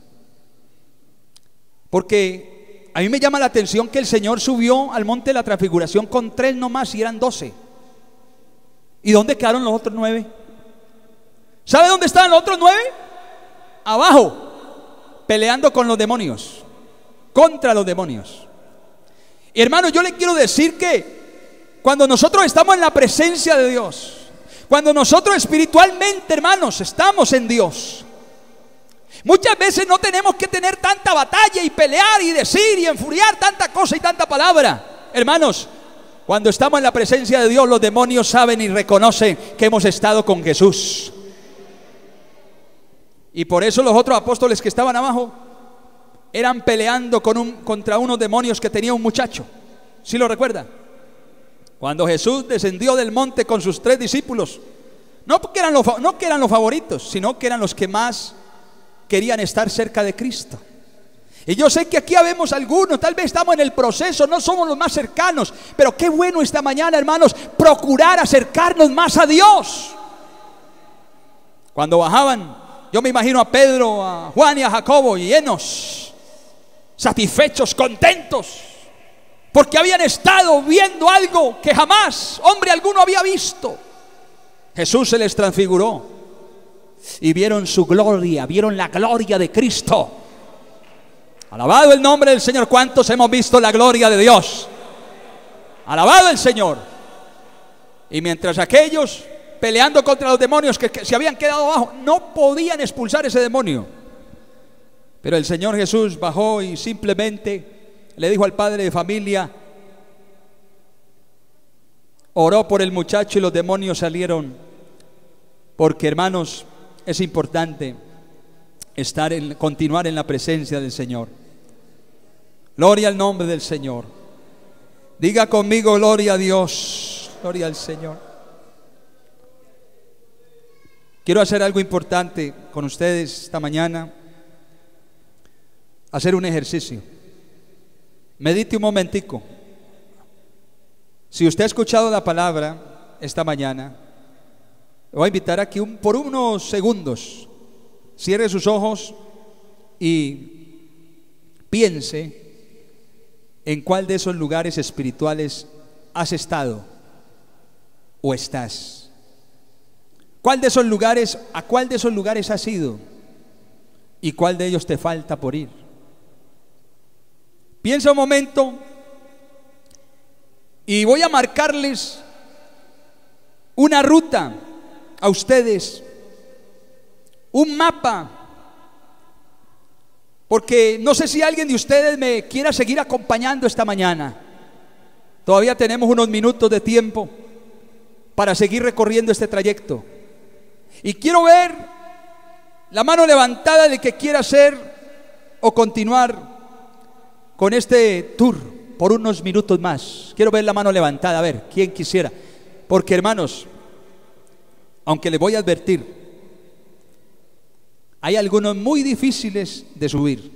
Porque a mí me llama la atención que el Señor subió al monte de la transfiguración con tres nomás y eran doce. ¿Y dónde quedaron los otros nueve? ¿Sabe dónde estaban los otros nueve? Abajo, peleando con los demonios, contra los demonios. Y hermano, yo le quiero decir que cuando nosotros estamos en la presencia de Dios, cuando nosotros espiritualmente, hermanos, estamos en Dios, muchas veces no tenemos que tener tanta batalla y pelear y decir y enfuriar tanta cosa y tanta palabra. Hermanos, cuando estamos en la presencia de Dios, los demonios saben y reconocen que hemos estado con Jesús. Y por eso los otros apóstoles que estaban abajo eran peleando con un, contra unos demonios que tenía un muchacho. ¿Sí lo recuerda? Cuando Jesús descendió del monte con sus tres discípulos, no que eran los, no que eran los favoritos, sino que eran los que más querían estar cerca de Cristo. Y yo sé que aquí habemos algunos, tal vez estamos en el proceso, no somos los más cercanos, pero qué bueno esta mañana, hermanos, procurar acercarnos más a Dios. Cuando bajaban, yo me imagino a Pedro, a Juan y a Jacobo llenos, satisfechos, contentos, porque habían estado viendo algo que jamás hombre alguno había visto. Jesús se les transfiguró y vieron su gloria, vieron la gloria de Cristo. Alabado el nombre del Señor. ¿Cuántos hemos visto la gloria de Dios? Alabado el Señor. Y mientras aquellos peleando contra los demonios que, que se habían quedado abajo, no podían expulsar ese demonio, pero el Señor Jesús bajó y simplemente le dijo al padre de familia, oró por el muchacho y los demonios salieron. Porque, hermanos, es importante estar en, continuar en la presencia del Señor. Gloria al nombre del Señor. Diga conmigo, gloria a Dios, gloria al Señor. Quiero hacer algo importante con ustedes esta mañana. Hacer un ejercicio. Medite un momentico. Si usted ha escuchado la palabra esta mañana, le voy a invitar aquí un, por unos segundos, cierre sus ojos y piense en cuál de esos lugares espirituales has estado o estás. ¿Cuál de esos lugares, a cuál de esos lugares has ido y cuál de ellos te falta por ir? Piensa un momento y voy a marcarles una ruta a ustedes, un mapa, porque no sé si alguien de ustedes me quiera seguir acompañando esta mañana. Todavía tenemos unos minutos de tiempo para seguir recorriendo este trayecto, y quiero ver la mano levantada de que quiera hacer o continuar con este tour por unos minutos más. Quiero ver la mano levantada, a ver, ¿quién quisiera? Porque, hermanos, aunque les voy a advertir, hay algunos muy difíciles de subir.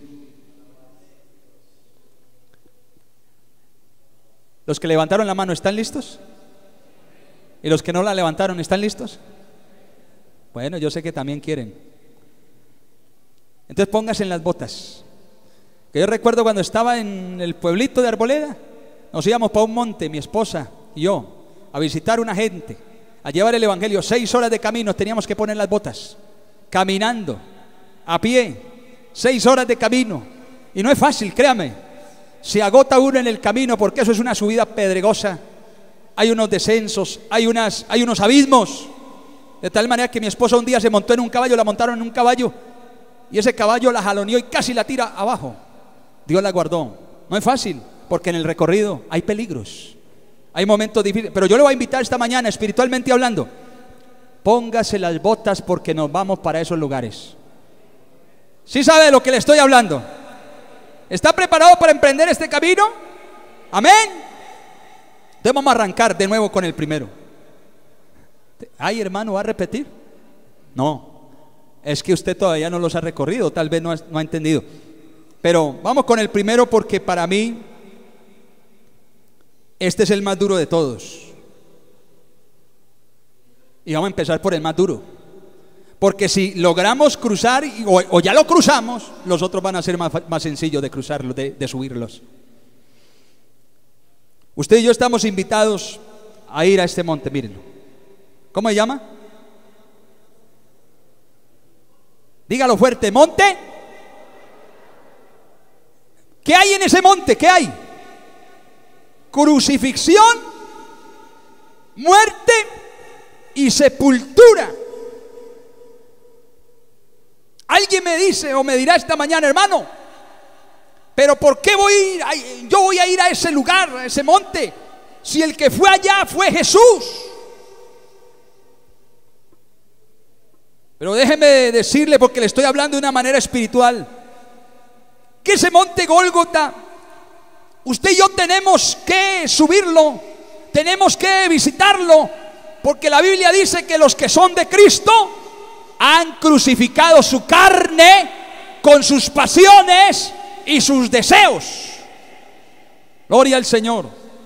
Los que levantaron la mano, ¿están listos? ¿Y los que no la levantaron, están listos? Bueno, yo sé que también quieren. Entonces póngase en las botas. Que yo recuerdo cuando estaba en el pueblito de Arboleda, nos íbamos para un monte, mi esposa y yo, a visitar una gente, a llevar el evangelio. Seis horas de camino teníamos que poner las botas, caminando, a pie, seis horas de camino. Y no es fácil, créame. Se agota uno en el camino porque eso es una subida pedregosa. Hay unos descensos, hay, unas, hay unos abismos. De tal manera que mi esposa un día se montó en un caballo, la montaron en un caballo y ese caballo la jaloneó y casi la tira abajo. Dios la guardó. No es fácil porque en el recorrido hay peligros, hay momentos difíciles. Pero yo le voy a invitar esta mañana, espiritualmente hablando, póngase las botas porque nos vamos para esos lugares. ¿Sí sabe de lo que le estoy hablando? ¿Está preparado para emprender este camino? Amén. Entonces vamos a arrancar de nuevo con el primero. Ay, hermano, ¿va a repetir? No, es que usted todavía no los ha recorrido, tal vez no ha, no ha entendido. Pero vamos con el primero porque para mí este es el más duro de todos. Y vamos a empezar por el más duro, porque si logramos cruzar o, o ya lo cruzamos, los otros van a ser más, más sencillos de cruzarlos, de, de subirlos. Usted y yo estamos invitados a ir a este monte, mírenlo. ¿Cómo se llama? Dígalo fuerte, monte. ¿Qué hay en ese monte? ¿Qué hay? Crucifixión, muerte y sepultura. Alguien me dice o me dirá esta mañana, hermano, pero ¿por qué voy a ir? Ay, yo voy a ir a ese lugar, a ese monte, si el que fue allá fue Jesús. Pero déjeme decirle, porque le estoy hablando de una manera espiritual, que ese monte Gólgota, usted y yo tenemos que subirlo, tenemos que visitarlo, porque la Biblia dice que los que son de Cristo han crucificado su carne con sus pasiones y sus deseos. Gloria al Señor.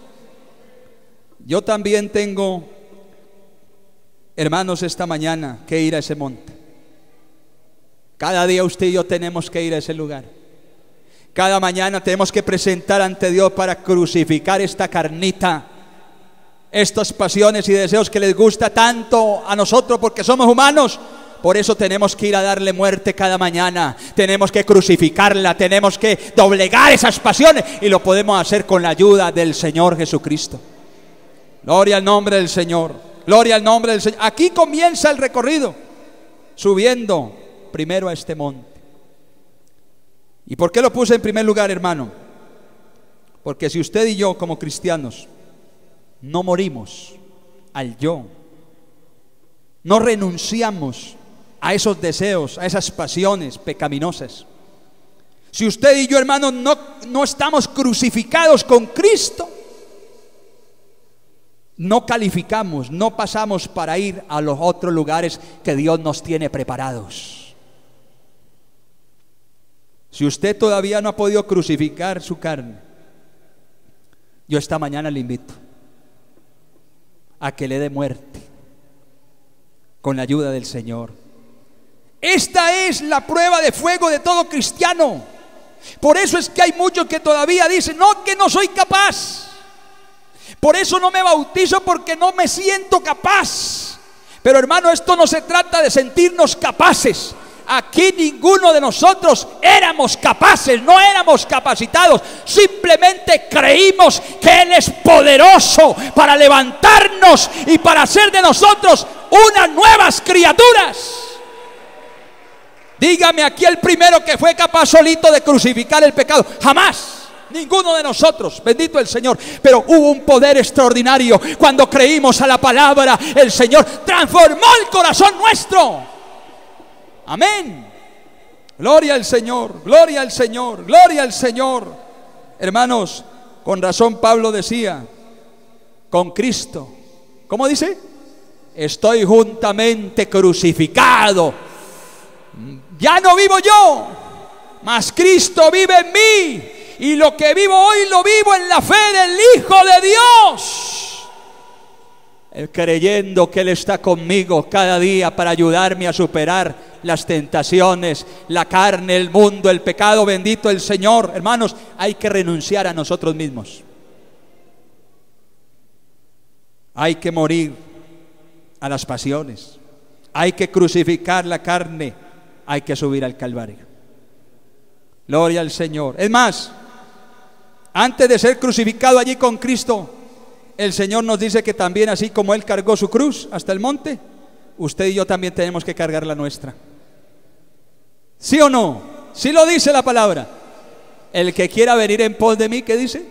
Yo también tengo, hermanos, esta mañana que ir a ese monte. Cada día usted y yo tenemos que ir a ese lugar. Cada mañana tenemos que presentar ante Dios para crucificar esta carnita, estas pasiones y deseos que les gusta tanto a nosotros porque somos humanos. Por eso tenemos que ir a darle muerte cada mañana. Tenemos que crucificarla, tenemos que doblegar esas pasiones, y lo podemos hacer con la ayuda del Señor Jesucristo. Gloria al nombre del Señor. Gloria al nombre del Señor. Aquí comienza el recorrido, subiendo primero a este monte. ¿Y por qué lo puse en primer lugar, hermano? Porque si usted y yo como cristianos no morimos al yo, no renunciamos a esos deseos, a esas pasiones pecaminosas, si usted y yo, hermano, no, no estamos crucificados con Cristo, no calificamos, no pasamos para ir a los otros lugares que Dios nos tiene preparados. Si usted todavía no ha podido crucificar su carne, yo esta mañana le invito a que le dé muerte con la ayuda del Señor. Esta es la prueba de fuego de todo cristiano. Por eso es que hay muchos que todavía dicen: no, que no soy capaz. Por eso no me bautizo, porque no me siento capaz. Pero hermano, esto no se trata de sentirnos capaces. Aquí ninguno de nosotros éramos capaces, no éramos capacitados. Simplemente creímos que Él es poderoso para levantarnos y para hacer de nosotros unas nuevas criaturas. Dígame aquí el primero que fue capaz solito de crucificar el pecado. Jamás. Ninguno de nosotros, bendito el Señor. Pero hubo un poder extraordinario cuando creímos a la palabra. El Señor transformó el corazón nuestro. Amén. Gloria al Señor, gloria al Señor, gloria al Señor. Hermanos, con razón Pablo decía: con Cristo, ¿cómo dice? Estoy juntamente crucificado. Ya no vivo yo, mas Cristo vive en mí. Y lo que vivo hoy lo vivo en la fe del Hijo de Dios, el creyendo que Él está conmigo cada día para ayudarme a superar las tentaciones, la carne, el mundo, el pecado. Bendito el Señor. Hermanos, hay que renunciar a nosotros mismos. Hay que morir a las pasiones. Hay que crucificar la carne. Hay que subir al Calvario. Gloria al Señor. Es más, antes de ser crucificado allí con Cristo, el Señor nos dice que también, así como Él cargó su cruz hasta el monte, usted y yo también tenemos que cargar la nuestra. ¿Sí o no? Sí lo dice la palabra. El que quiera venir en pos de mí, ¿qué dice?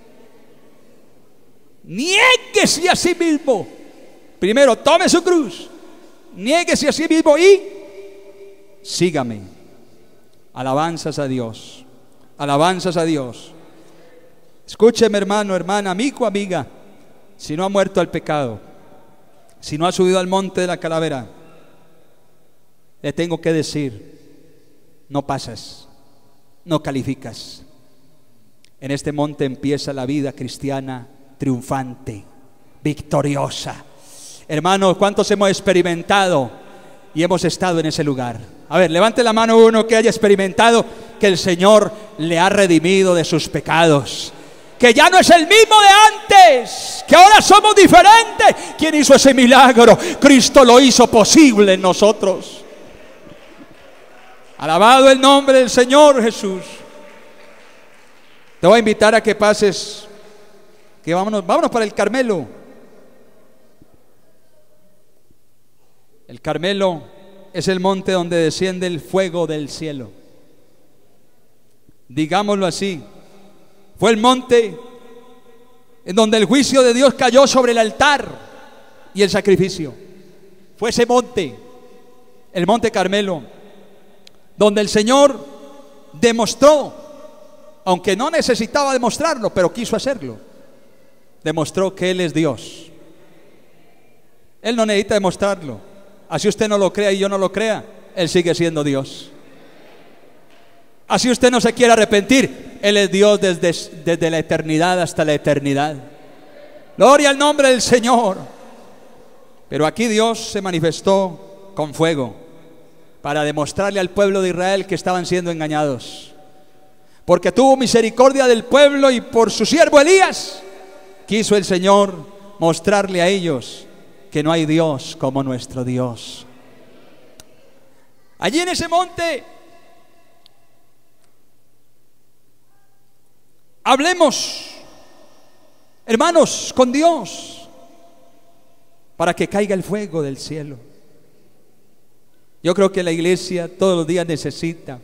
Niéguese a sí mismo. Primero tome su cruz, niéguese a sí mismo y sígame. Alabanzas a Dios, alabanzas a Dios. Escúcheme, hermano, hermana, amigo, amiga. Si no ha muerto al pecado, si no ha subido al monte de la calavera, le tengo que decir: no pasas, no calificas. En este monte empieza la vida cristiana triunfante, victoriosa. Hermanos, ¿cuántos hemos experimentado y hemos estado en ese lugar? A ver, levante la mano uno que haya experimentado que el Señor le ha redimido de sus pecados, que ya no es el mismo de antes, que ahora somos diferentes. ¿Quién hizo ese milagro? Cristo lo hizo posible en nosotros. Alabado el nombre del Señor Jesús. Te voy a invitar a que pases, que vámonos, vámonos para el Carmelo. El Carmelo es el monte donde desciende el fuego del cielo. Digámoslo así, fue el monte en donde el juicio de Dios cayó sobre el altar y el sacrificio. Fue ese monte, el monte Carmelo, donde el Señor demostró, aunque no necesitaba demostrarlo, pero quiso hacerlo, demostró que Él es Dios. Él no necesita demostrarlo. Así usted no lo crea y yo no lo crea, Él sigue siendo Dios. Así usted no se quiere arrepentir, Él es Dios desde, desde la eternidad hasta la eternidad. Gloria al nombre del Señor. Pero aquí Dios se manifestó con fuego para demostrarle al pueblo de Israel que estaban siendo engañados, porque tuvo misericordia del pueblo y por su siervo Elías quiso el Señor mostrarle a ellos que no hay Dios como nuestro Dios. Allí en ese monte hablemos, hermanos, con Dios para que caiga el fuego del cielo. Yo creo que la iglesia todos los días necesita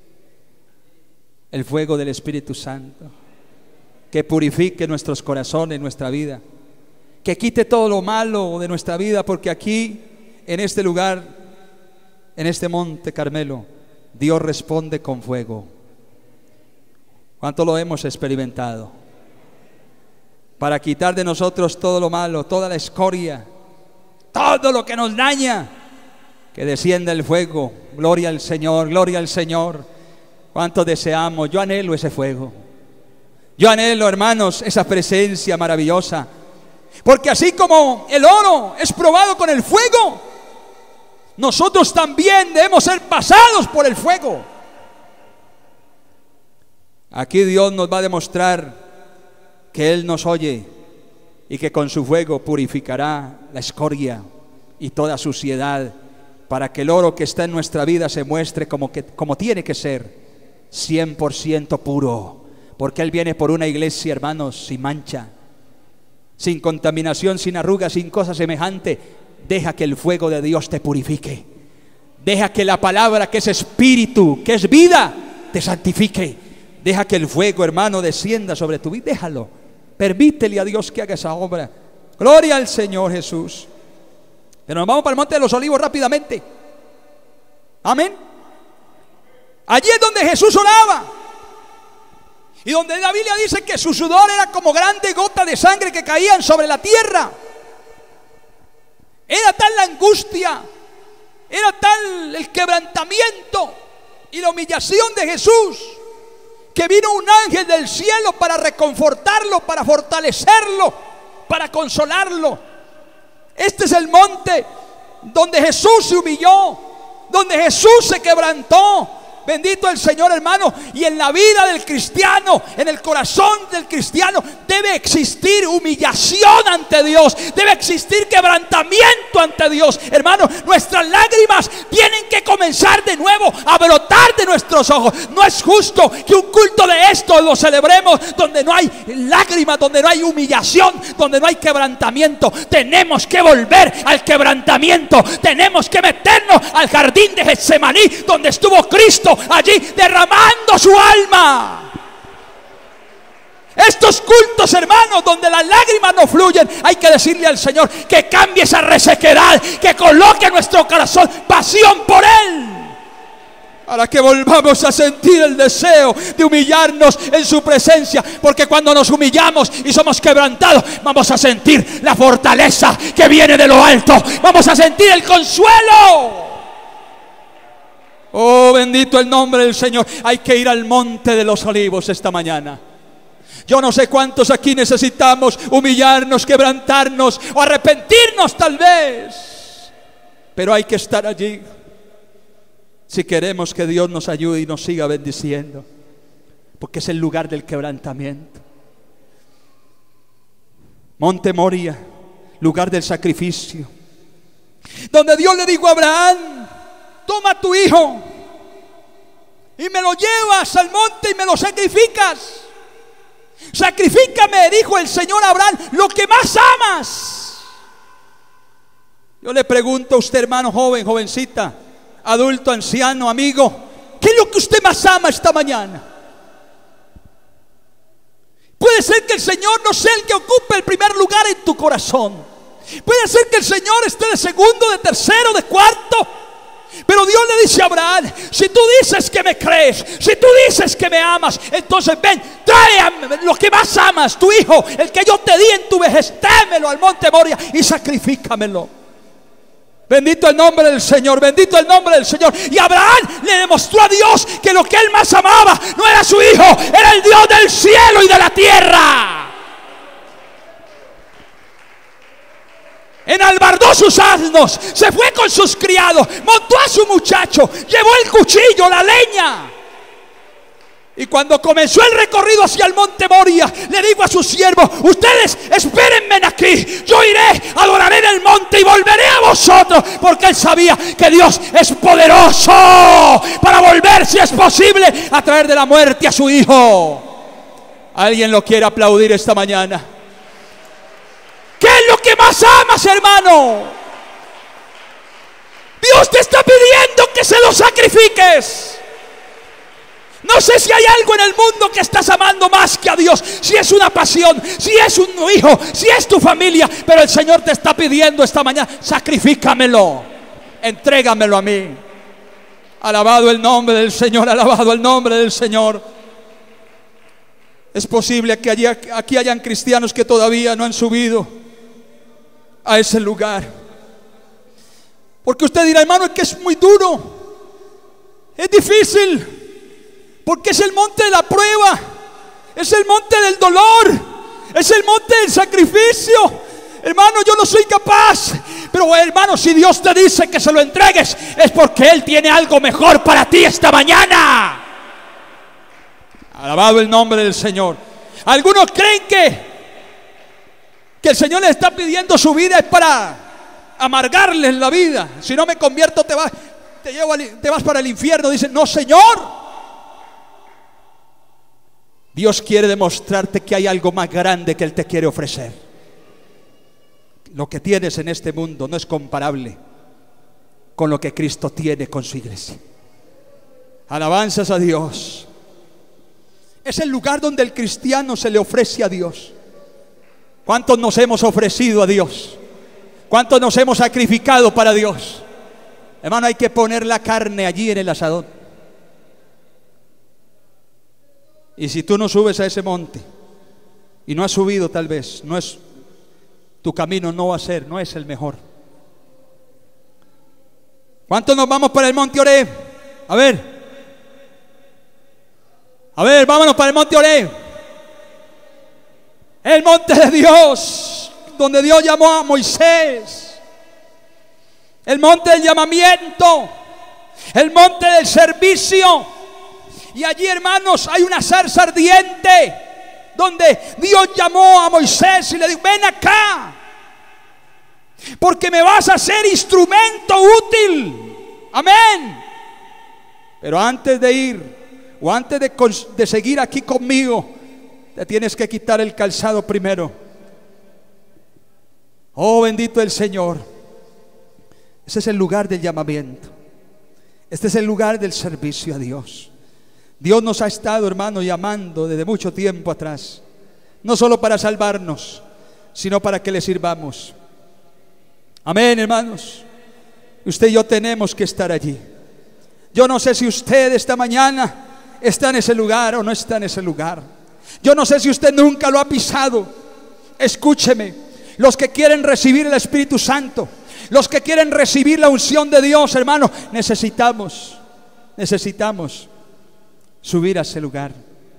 el fuego del Espíritu Santo, que purifique nuestros corazones, nuestra vida, que quite todo lo malo de nuestra vida, porque aquí, en este lugar, en este monte Carmelo, Dios responde con fuego. ¿Cuánto lo hemos experimentado? Para quitar de nosotros todo lo malo, toda la escoria, todo lo que nos daña, que descienda el fuego. Gloria al Señor, gloria al Señor. ¿Cuánto deseamos? Yo anhelo ese fuego. Yo anhelo, hermanos, esa presencia maravillosa, porque así como el oro es probado con el fuego, nosotros también debemos ser pasados por el fuego. Aquí Dios nos va a demostrar que Él nos oye y que con su fuego purificará la escoria y toda suciedad, para que el oro que está en nuestra vida se muestre como, que, como tiene que ser, cien por ciento puro, porque Él viene por una iglesia, hermanos, sin mancha, sin contaminación, sin arrugas, sin cosa semejante. Deja que el fuego de Dios te purifique. Deja que la palabra, que es espíritu, que es vida, te santifique. Deja que el fuego, hermano, descienda sobre tu vida. Déjalo. Permítele a Dios que haga esa obra. Gloria al Señor Jesús. Pero nos vamos para el Monte de los Olivos rápidamente. Amén. Allí es donde Jesús oraba, y donde la Biblia dice que su sudor era como grandes gotas de sangre que caían sobre la tierra. Era tal la angustia, era tal el quebrantamiento y la humillación de Jesús, que vino un ángel del cielo para reconfortarlo, para fortalecerlo, para consolarlo. Este es el monte donde Jesús se humilló, donde Jesús se quebrantó. Bendito el Señor, hermano. Y en la vida del cristiano, en el corazón del cristiano, debe existir humillación ante Dios, debe existir quebrantamiento ante Dios. Hermano, nuestras lágrimas tienen que comenzar de nuevo a brotar de nuestros ojos. No es justo que un culto de esto lo celebremos donde no hay lágrimas, donde no hay humillación, donde no hay quebrantamiento. Tenemos que volver al quebrantamiento. Tenemos que meternos al jardín de Getsemaní, donde estuvo Cristo, allí derramando su alma. Estos cultos, hermanos, donde las lágrimas no fluyen, hay que decirle al Señor que cambie esa resequedad, que coloque en nuestro corazón pasión por Él, para que volvamos a sentir el deseo de humillarnos en su presencia. Porque cuando nos humillamos y somos quebrantados, vamos a sentir la fortaleza que viene de lo alto. Vamos a sentir el consuelo. Oh, bendito el nombre del Señor. Hay que ir al Monte de los Olivos esta mañana. Yo no sé cuántos aquí necesitamos humillarnos, quebrantarnos o arrepentirnos tal vez, pero hay que estar allí si queremos que Dios nos ayude y nos siga bendiciendo, porque es el lugar del quebrantamiento. Monte Moria, lugar del sacrificio, donde Dios le dijo a Abraham: toma tu hijo y me lo llevas al monte y me lo sacrificas. Sacrifícame, dijo el Señor a Abraham, lo que más amas. Yo le pregunto a usted, hermano, joven, jovencita, adulto, anciano, amigo, ¿qué es lo que usted más ama esta mañana? Puede ser que el Señor no sea el que ocupe el primer lugar en tu corazón. Puede ser que el Señor esté de segundo, de tercero, de cuarto. Pero Dios le dice a Abraham: si tú dices que me crees, si tú dices que me amas, entonces ven, trae lo que más amas, tu hijo, el que yo te di en tu vejez, tráemelo al monte Moria y sacrifícamelo. Bendito el nombre del Señor, bendito el nombre del Señor. Y Abraham le demostró a Dios que lo que él más amaba no era su hijo, era el Dios del cielo y de la tierra. Enalbardó sus asnos, se fue con sus criados, montó a su muchacho, llevó el cuchillo, la leña. Y cuando comenzó el recorrido hacia el monte Moria, le digo a sus siervos: ustedes espérenme aquí, yo iré, adoraré en el monte y volveré a vosotros, porque él sabía que Dios es poderoso para volver, si es posible, a traer de la muerte a su hijo. ¿Alguien lo quiere aplaudir esta mañana? ¿Qué es lo que más amas, hermano? Dios te está pidiendo que se lo sacrifiques. No sé si hay algo en el mundo que estás amando más que a Dios. Si es una pasión, si es un hijo, si es tu familia. Pero el Señor te está pidiendo esta mañana: sacrifícamelo, entrégamelo a mí. Alabado el nombre del Señor, alabado el nombre del Señor. Es posible que allí, aquí hayan cristianos que todavía no han subido a ese lugar. Porque usted dirá: hermano, es que es muy duro, es difícil. Porque es el monte de la prueba, es el monte del dolor, es el monte del sacrificio. Hermano, yo no soy capaz. Pero hermano, si Dios te dice que se lo entregues, es porque Él tiene algo mejor para ti esta mañana. Alabado el nombre del Señor. Algunos creen que Que el Señor les está pidiendo su vida es para amargarles la vida. Si no me convierto, te vas, te llevo al, te vas para el infierno. Dicen: no, Señor. Dios quiere demostrarte que hay algo más grande que Él te quiere ofrecer. Lo que tienes en este mundo no es comparable con lo que Cristo tiene con su iglesia. Alabanzas a Dios. Es el lugar donde el cristiano se le ofrece a Dios. ¿Cuántos nos hemos ofrecido a Dios? ¿Cuántos nos hemos sacrificado para Dios? Hermano, hay que poner la carne allí en el asador. Y si tú no subes a ese monte, y no has subido, tal vez no es tu camino, no va a ser, no es el mejor. ¿Cuántos nos vamos para el monte Oreb? A ver, a ver, vámonos para el monte Oreb, el monte de Dios, donde Dios llamó a Moisés, el monte del llamamiento, el monte del servicio. Y allí, hermanos, hay una zarza ardiente donde Dios llamó a Moisés y le dijo: ven acá, porque me vas a hacer instrumento útil. Amén. Pero antes de ir, o antes de, de seguir aquí conmigo, te tienes que quitar el calzado primero. Oh, bendito el Señor. Ese es el lugar del llamamiento. Este es el lugar del servicio a Dios. Dios nos ha estado, hermano, llamando desde mucho tiempo atrás, no solo para salvarnos, sino para que le sirvamos. Amén, hermanos. Usted y yo tenemos que estar allí. Yo no sé si usted esta mañana está en ese lugar o no está en ese lugar. Yo no sé si usted nunca lo ha pisado. Escúcheme, los que quieren recibir el Espíritu Santo, los que quieren recibir la unción de Dios, hermano, necesitamos, necesitamos subir a ese lugar.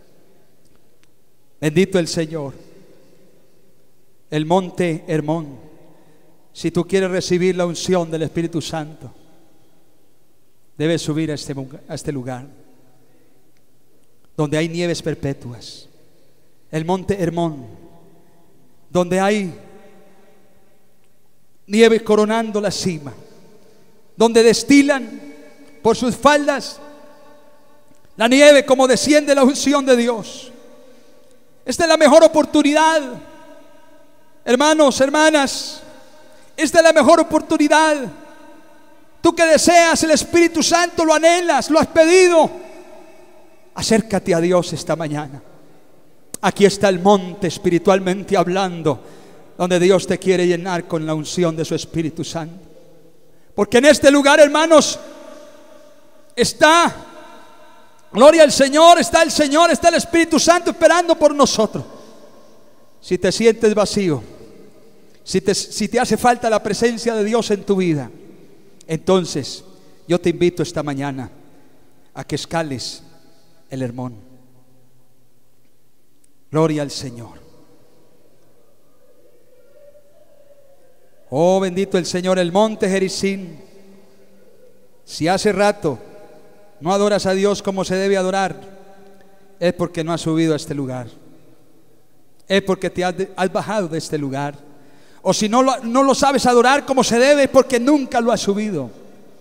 Bendito el Señor. El monte Hermón. Si tú quieres recibir la unción del Espíritu Santo, debes subir a este, a este lugar donde hay nieves perpetuas. El monte Hermón, donde hay nieve coronando la cima, donde destilan por sus faldas la nieve como desciende la unción de Dios. Esta es la mejor oportunidad, hermanos, hermanas. Esta es la mejor oportunidad. Tú que deseas el Espíritu Santo, lo anhelas, lo has pedido, acércate a Dios esta mañana. Aquí está el monte, espiritualmente hablando, donde Dios te quiere llenar con la unción de su Espíritu Santo. Porque en este lugar, hermanos, está, gloria al Señor, está el Señor, está el Espíritu Santo esperando por nosotros. Si te sientes vacío, si te, si te hace falta la presencia de Dios en tu vida, Entonces, yo te invito esta mañana a que escales el Hermón. Gloria al Señor. Oh, bendito el Señor, el monte Gerizim. Si hace rato no adoras a Dios como se debe adorar, es porque no has subido a este lugar. Es porque te has, has bajado de este lugar. O si no lo, no lo sabes adorar como se debe, es porque nunca lo has subido.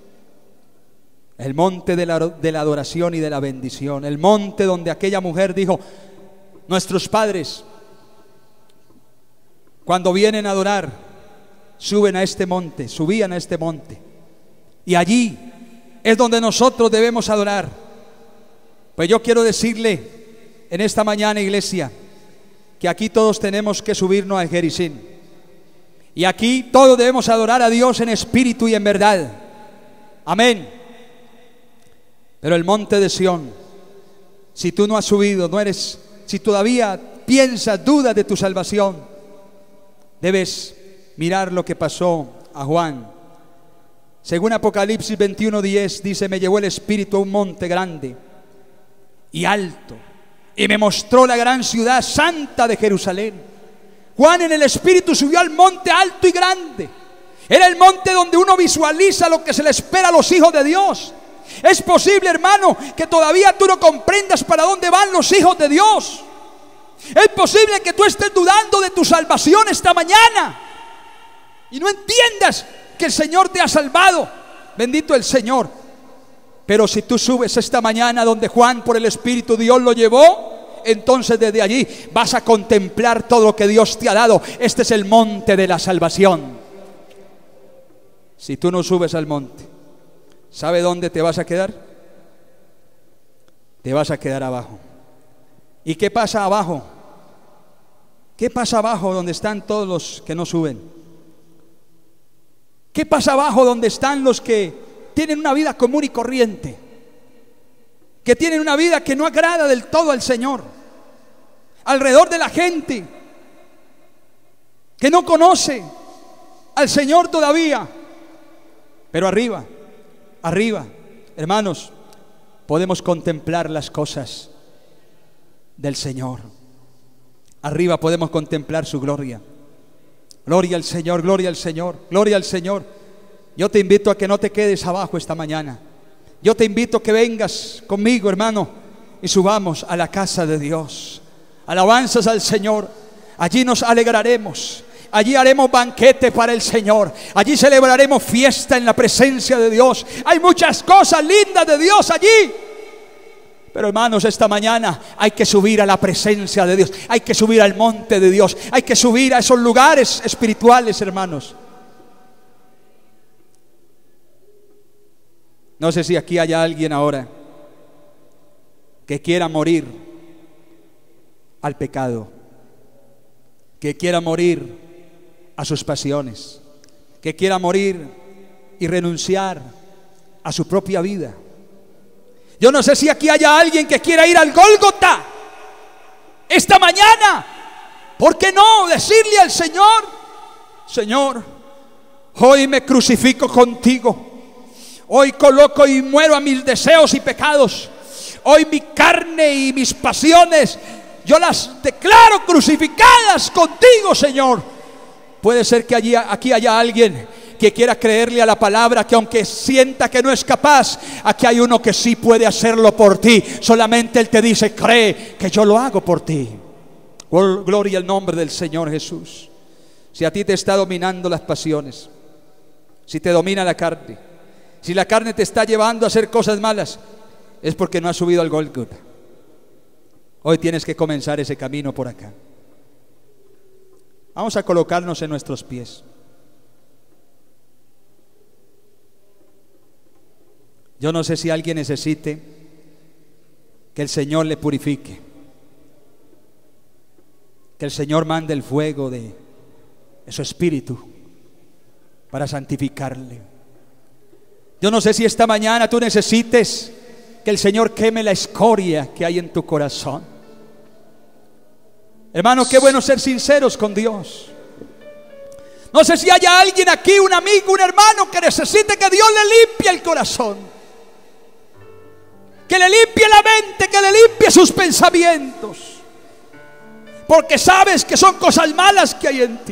El monte de la, de la adoración y de la bendición. El monte donde aquella mujer dijo: nuestros padres, cuando vienen a adorar, suben a este monte, subían a este monte. Y allí es donde nosotros debemos adorar. Pues yo quiero decirle en esta mañana, iglesia, que aquí todos tenemos que subirnos a Gerizim. Y aquí todos debemos adorar a Dios en espíritu y en verdad. Amén. Pero el monte de Sión, si tú no has subido, no eres, si todavía piensas, dudas de tu salvación, debes mirar lo que pasó a Juan. Según Apocalipsis veintiuno diez dice: me llevó el Espíritu a un monte grande y alto, y me mostró la gran ciudad santa de Jerusalén. Juan en el Espíritu subió al monte alto y grande. Era el monte donde uno visualiza lo que se le espera a los hijos de Dios. Es posible, hermano, que todavía tú no comprendas para dónde van los hijos de Dios. Es posible que tú estés dudando de tu salvación esta mañana y no entiendas que el Señor te ha salvado. Bendito el Señor. Pero si tú subes esta mañana donde Juan por el Espíritu Dios lo llevó, entonces desde allí vas a contemplar todo lo que Dios te ha dado. Este es el monte de la salvación. Si tú no subes al monte, ¿sabe dónde te vas a quedar? Te vas a quedar abajo. ¿Y qué pasa abajo? ¿Qué pasa abajo donde están todos los que no suben? ¿Qué pasa abajo donde están los que tienen una vida común y corriente? Que tienen una vida que no agrada del todo al Señor. Alrededor de la gente que no conoce al Señor todavía. Pero arriba, arriba, hermanos, podemos contemplar las cosas del Señor. Arriba podemos contemplar su gloria. Gloria al Señor, gloria al Señor, gloria al Señor. Yo te invito a que no te quedes abajo esta mañana. Yo te invito a que vengas conmigo, hermano, y subamos a la casa de Dios. Alabanzas al Señor. Allí nos alegraremos. Allí haremos banquete para el Señor. Allí celebraremos fiesta en la presencia de Dios. Hay muchas cosas lindas de Dios allí. Pero hermanos, esta mañana hay que subir a la presencia de Dios. Hay que subir al monte de Dios. Hay que subir a esos lugares espirituales, hermanos. No sé si aquí hay alguien ahora que quiera morir al pecado, que quiera morir a sus pasiones, que quiera morir y renunciar a su propia vida. Yo no sé si aquí haya alguien que quiera ir al Gólgota esta mañana. ¿Por qué no decirle al Señor: Señor, hoy me crucifico contigo. Hoy coloco y muero a mis deseos y pecados. Hoy mi carne y mis pasiones, yo las declaro crucificadas contigo, Señor. Puede ser que allí, aquí haya alguien que quiera creerle a la palabra, que aunque sienta que no es capaz, aquí hay uno que sí puede hacerlo por ti. Solamente Él te dice: cree que yo lo hago por ti. Gloria al nombre del Señor Jesús. Si a ti te está dominando las pasiones, si te domina la carne, si la carne te está llevando a hacer cosas malas, es porque no has subido al Gólgota. Hoy tienes que comenzar ese camino por acá. Vamos a colocarnos en nuestros pies. Yo no sé si alguien necesite que el Señor le purifique, que el Señor mande el fuego de, de su espíritu para santificarle. Yo no sé si esta mañana tú necesites que el Señor queme la escoria que hay en tu corazón. Hermano, qué bueno ser sinceros con Dios. No sé si haya alguien aquí, un amigo, un hermano que necesite que Dios le limpie el corazón, que le limpie la mente, que le limpie sus pensamientos, porque sabes que son cosas malas que hay en ti.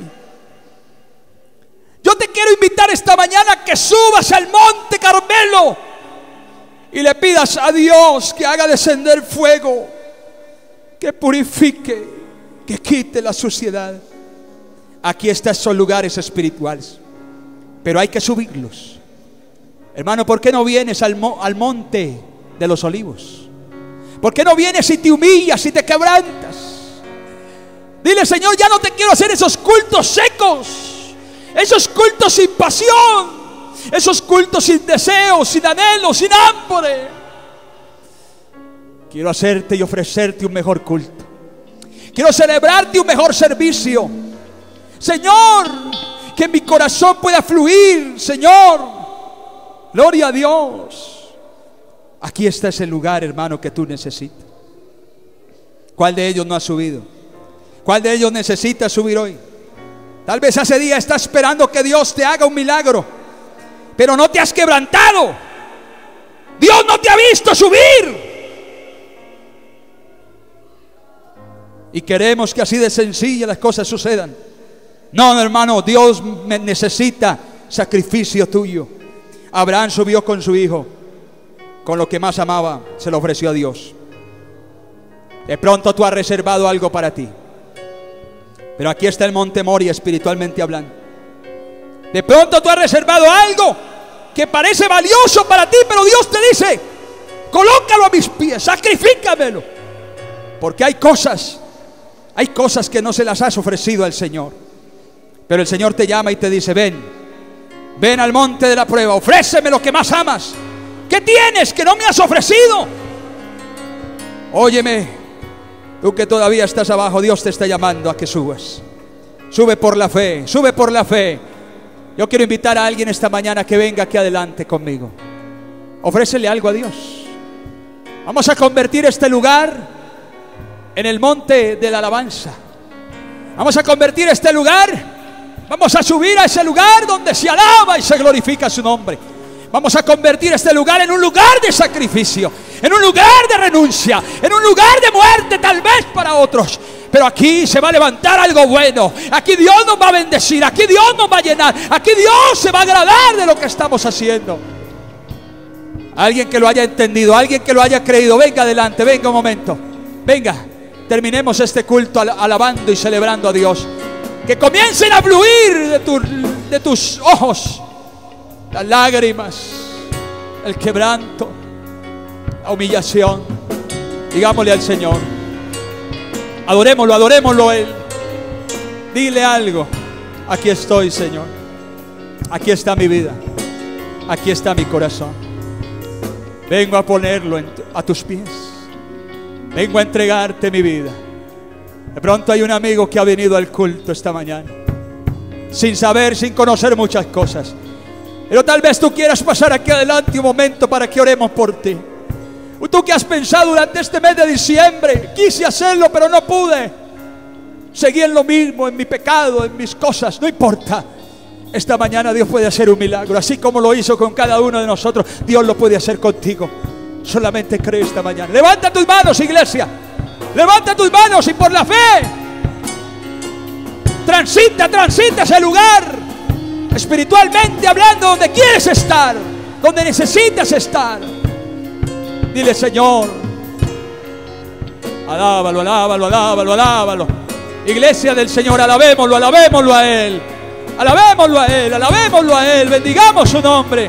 Yo te quiero invitar esta mañana a que subas al monte Carmelo y le pidas a Dios que haga descender fuego, que purifique, que quite la suciedad. Aquí están esos lugares espirituales, pero hay que subirlos. Hermano, ¿por qué no vienes al, mo al monte de los olivos? ¿Por qué no vienes y te humillas y te quebrantas? Dile: Señor, ya no te quiero hacer esos cultos secos, esos cultos sin pasión, esos cultos sin deseo, sin anhelo, sin hambre. Quiero hacerte y ofrecerte un mejor culto. Quiero celebrarte un mejor servicio. Señor, que mi corazón pueda fluir, Señor. Gloria a Dios. Aquí está ese lugar, hermano, que tú necesitas. ¿Cuál de ellos no ha subido? ¿Cuál de ellos necesita subir hoy? Tal vez hace día está esperando que Dios te haga un milagro, pero no te has quebrantado. Dios no te ha visto subir. Y queremos que así de sencilla las cosas sucedan. No, no, hermano, Dios necesita sacrificio tuyo. Abraham subió con su hijo, con lo que más amaba, se lo ofreció a Dios. De pronto tú has reservado algo para ti, pero aquí está el monte Moria espiritualmente hablando. De pronto tú has reservado algo que parece valioso para ti, pero Dios te dice: colócalo a mis pies, sacrifícamelo. Porque hay cosas, hay cosas que no se las has ofrecido al Señor, pero el Señor te llama y te dice: ven, ven al monte de la prueba, ofréceme lo que más amas. ¿Qué tienes que no me has ofrecido? Óyeme, tú que todavía estás abajo, Dios te está llamando a que subas. Sube por la fe, sube por la fe. Yo quiero invitar a alguien esta mañana que venga aquí adelante conmigo. Ofrécele algo a Dios. Vamos a convertir este lugar en el monte de la alabanza. Vamos a convertir este lugar, vamos a subir a ese lugar donde se alaba y se glorifica su nombre. Vamos a convertir este lugar en un lugar de sacrificio, en un lugar de renuncia, en un lugar de muerte tal vez para otros. Pero aquí se va a levantar algo bueno. Aquí Dios nos va a bendecir, aquí Dios nos va a llenar, aquí Dios se va a agradar de lo que estamos haciendo. Alguien que lo haya entendido, alguien que lo haya creído, venga adelante, venga un momento. Venga, terminemos este culto alabando y celebrando a Dios. Que comiencen a fluir de, tu, de tus ojos las lágrimas, el quebranto, la humillación. Digámosle al Señor: adorémoslo, adorémoslo a Él. Dile algo: aquí estoy, Señor. Aquí está mi vida, aquí está mi corazón. Vengo a ponerlo en, a tus pies. Vengo a entregarte mi vida. De pronto hay un amigo que ha venido al culto esta mañana sin saber, sin conocer muchas cosas, pero tal vez tú quieras pasar aquí adelante un momento para que oremos por ti. Tú que has pensado durante este mes de diciembre: quise hacerlo pero no pude, seguí en lo mismo, en mi pecado, en mis cosas. No importa, esta mañana Dios puede hacer un milagro. Así como lo hizo con cada uno de nosotros, Dios lo puede hacer contigo. Solamente cree esta mañana. Levanta tus manos, iglesia. Levanta tus manos y por la fe transita, transita ese lugar, espiritualmente hablando, donde quieres estar, donde necesitas estar. Dile: Señor, alábalo, alábalo, alábalo, alábalo. Iglesia del Señor, alabémoslo, alabémoslo a Él. Alabémoslo a Él, alabémoslo a Él. Bendigamos su nombre.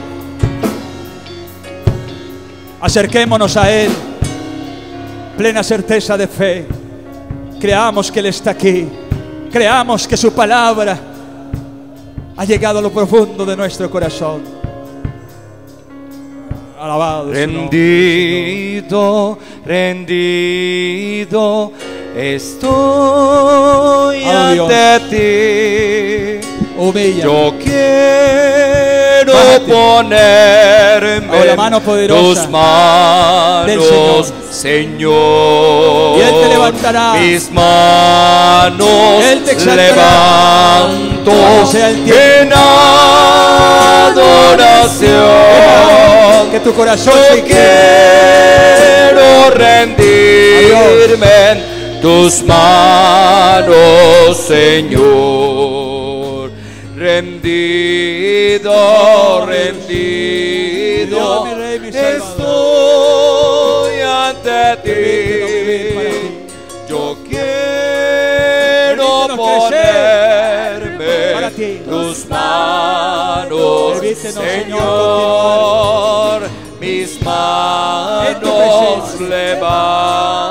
Acerquémonos a Él, plena certeza de fe. Creamos que Él está aquí. Creamos que su palabra ha llegado a lo profundo de nuestro corazón. Alabado. Rendido, rendido estoy oh, ante ti. Humilla. Yo quiero Bájate. ponerme oh, la mano poderosa tus manos, del Señor. Señor. Y Él te levantará. mis manos Él te exaltará. levanto Todo sea el tiempo. en adoración. Que tu corazón Yo se quiera. quiero rendirme en tus manos, Señor. Rendido, rendido, Mi Rey, mi Salvador. estoy ante Permítenos vivir para ti. ti. Yo quiero Permítenos ponerme para ti. en tus manos, Permítenos, Señor, mis manos presencia. levanto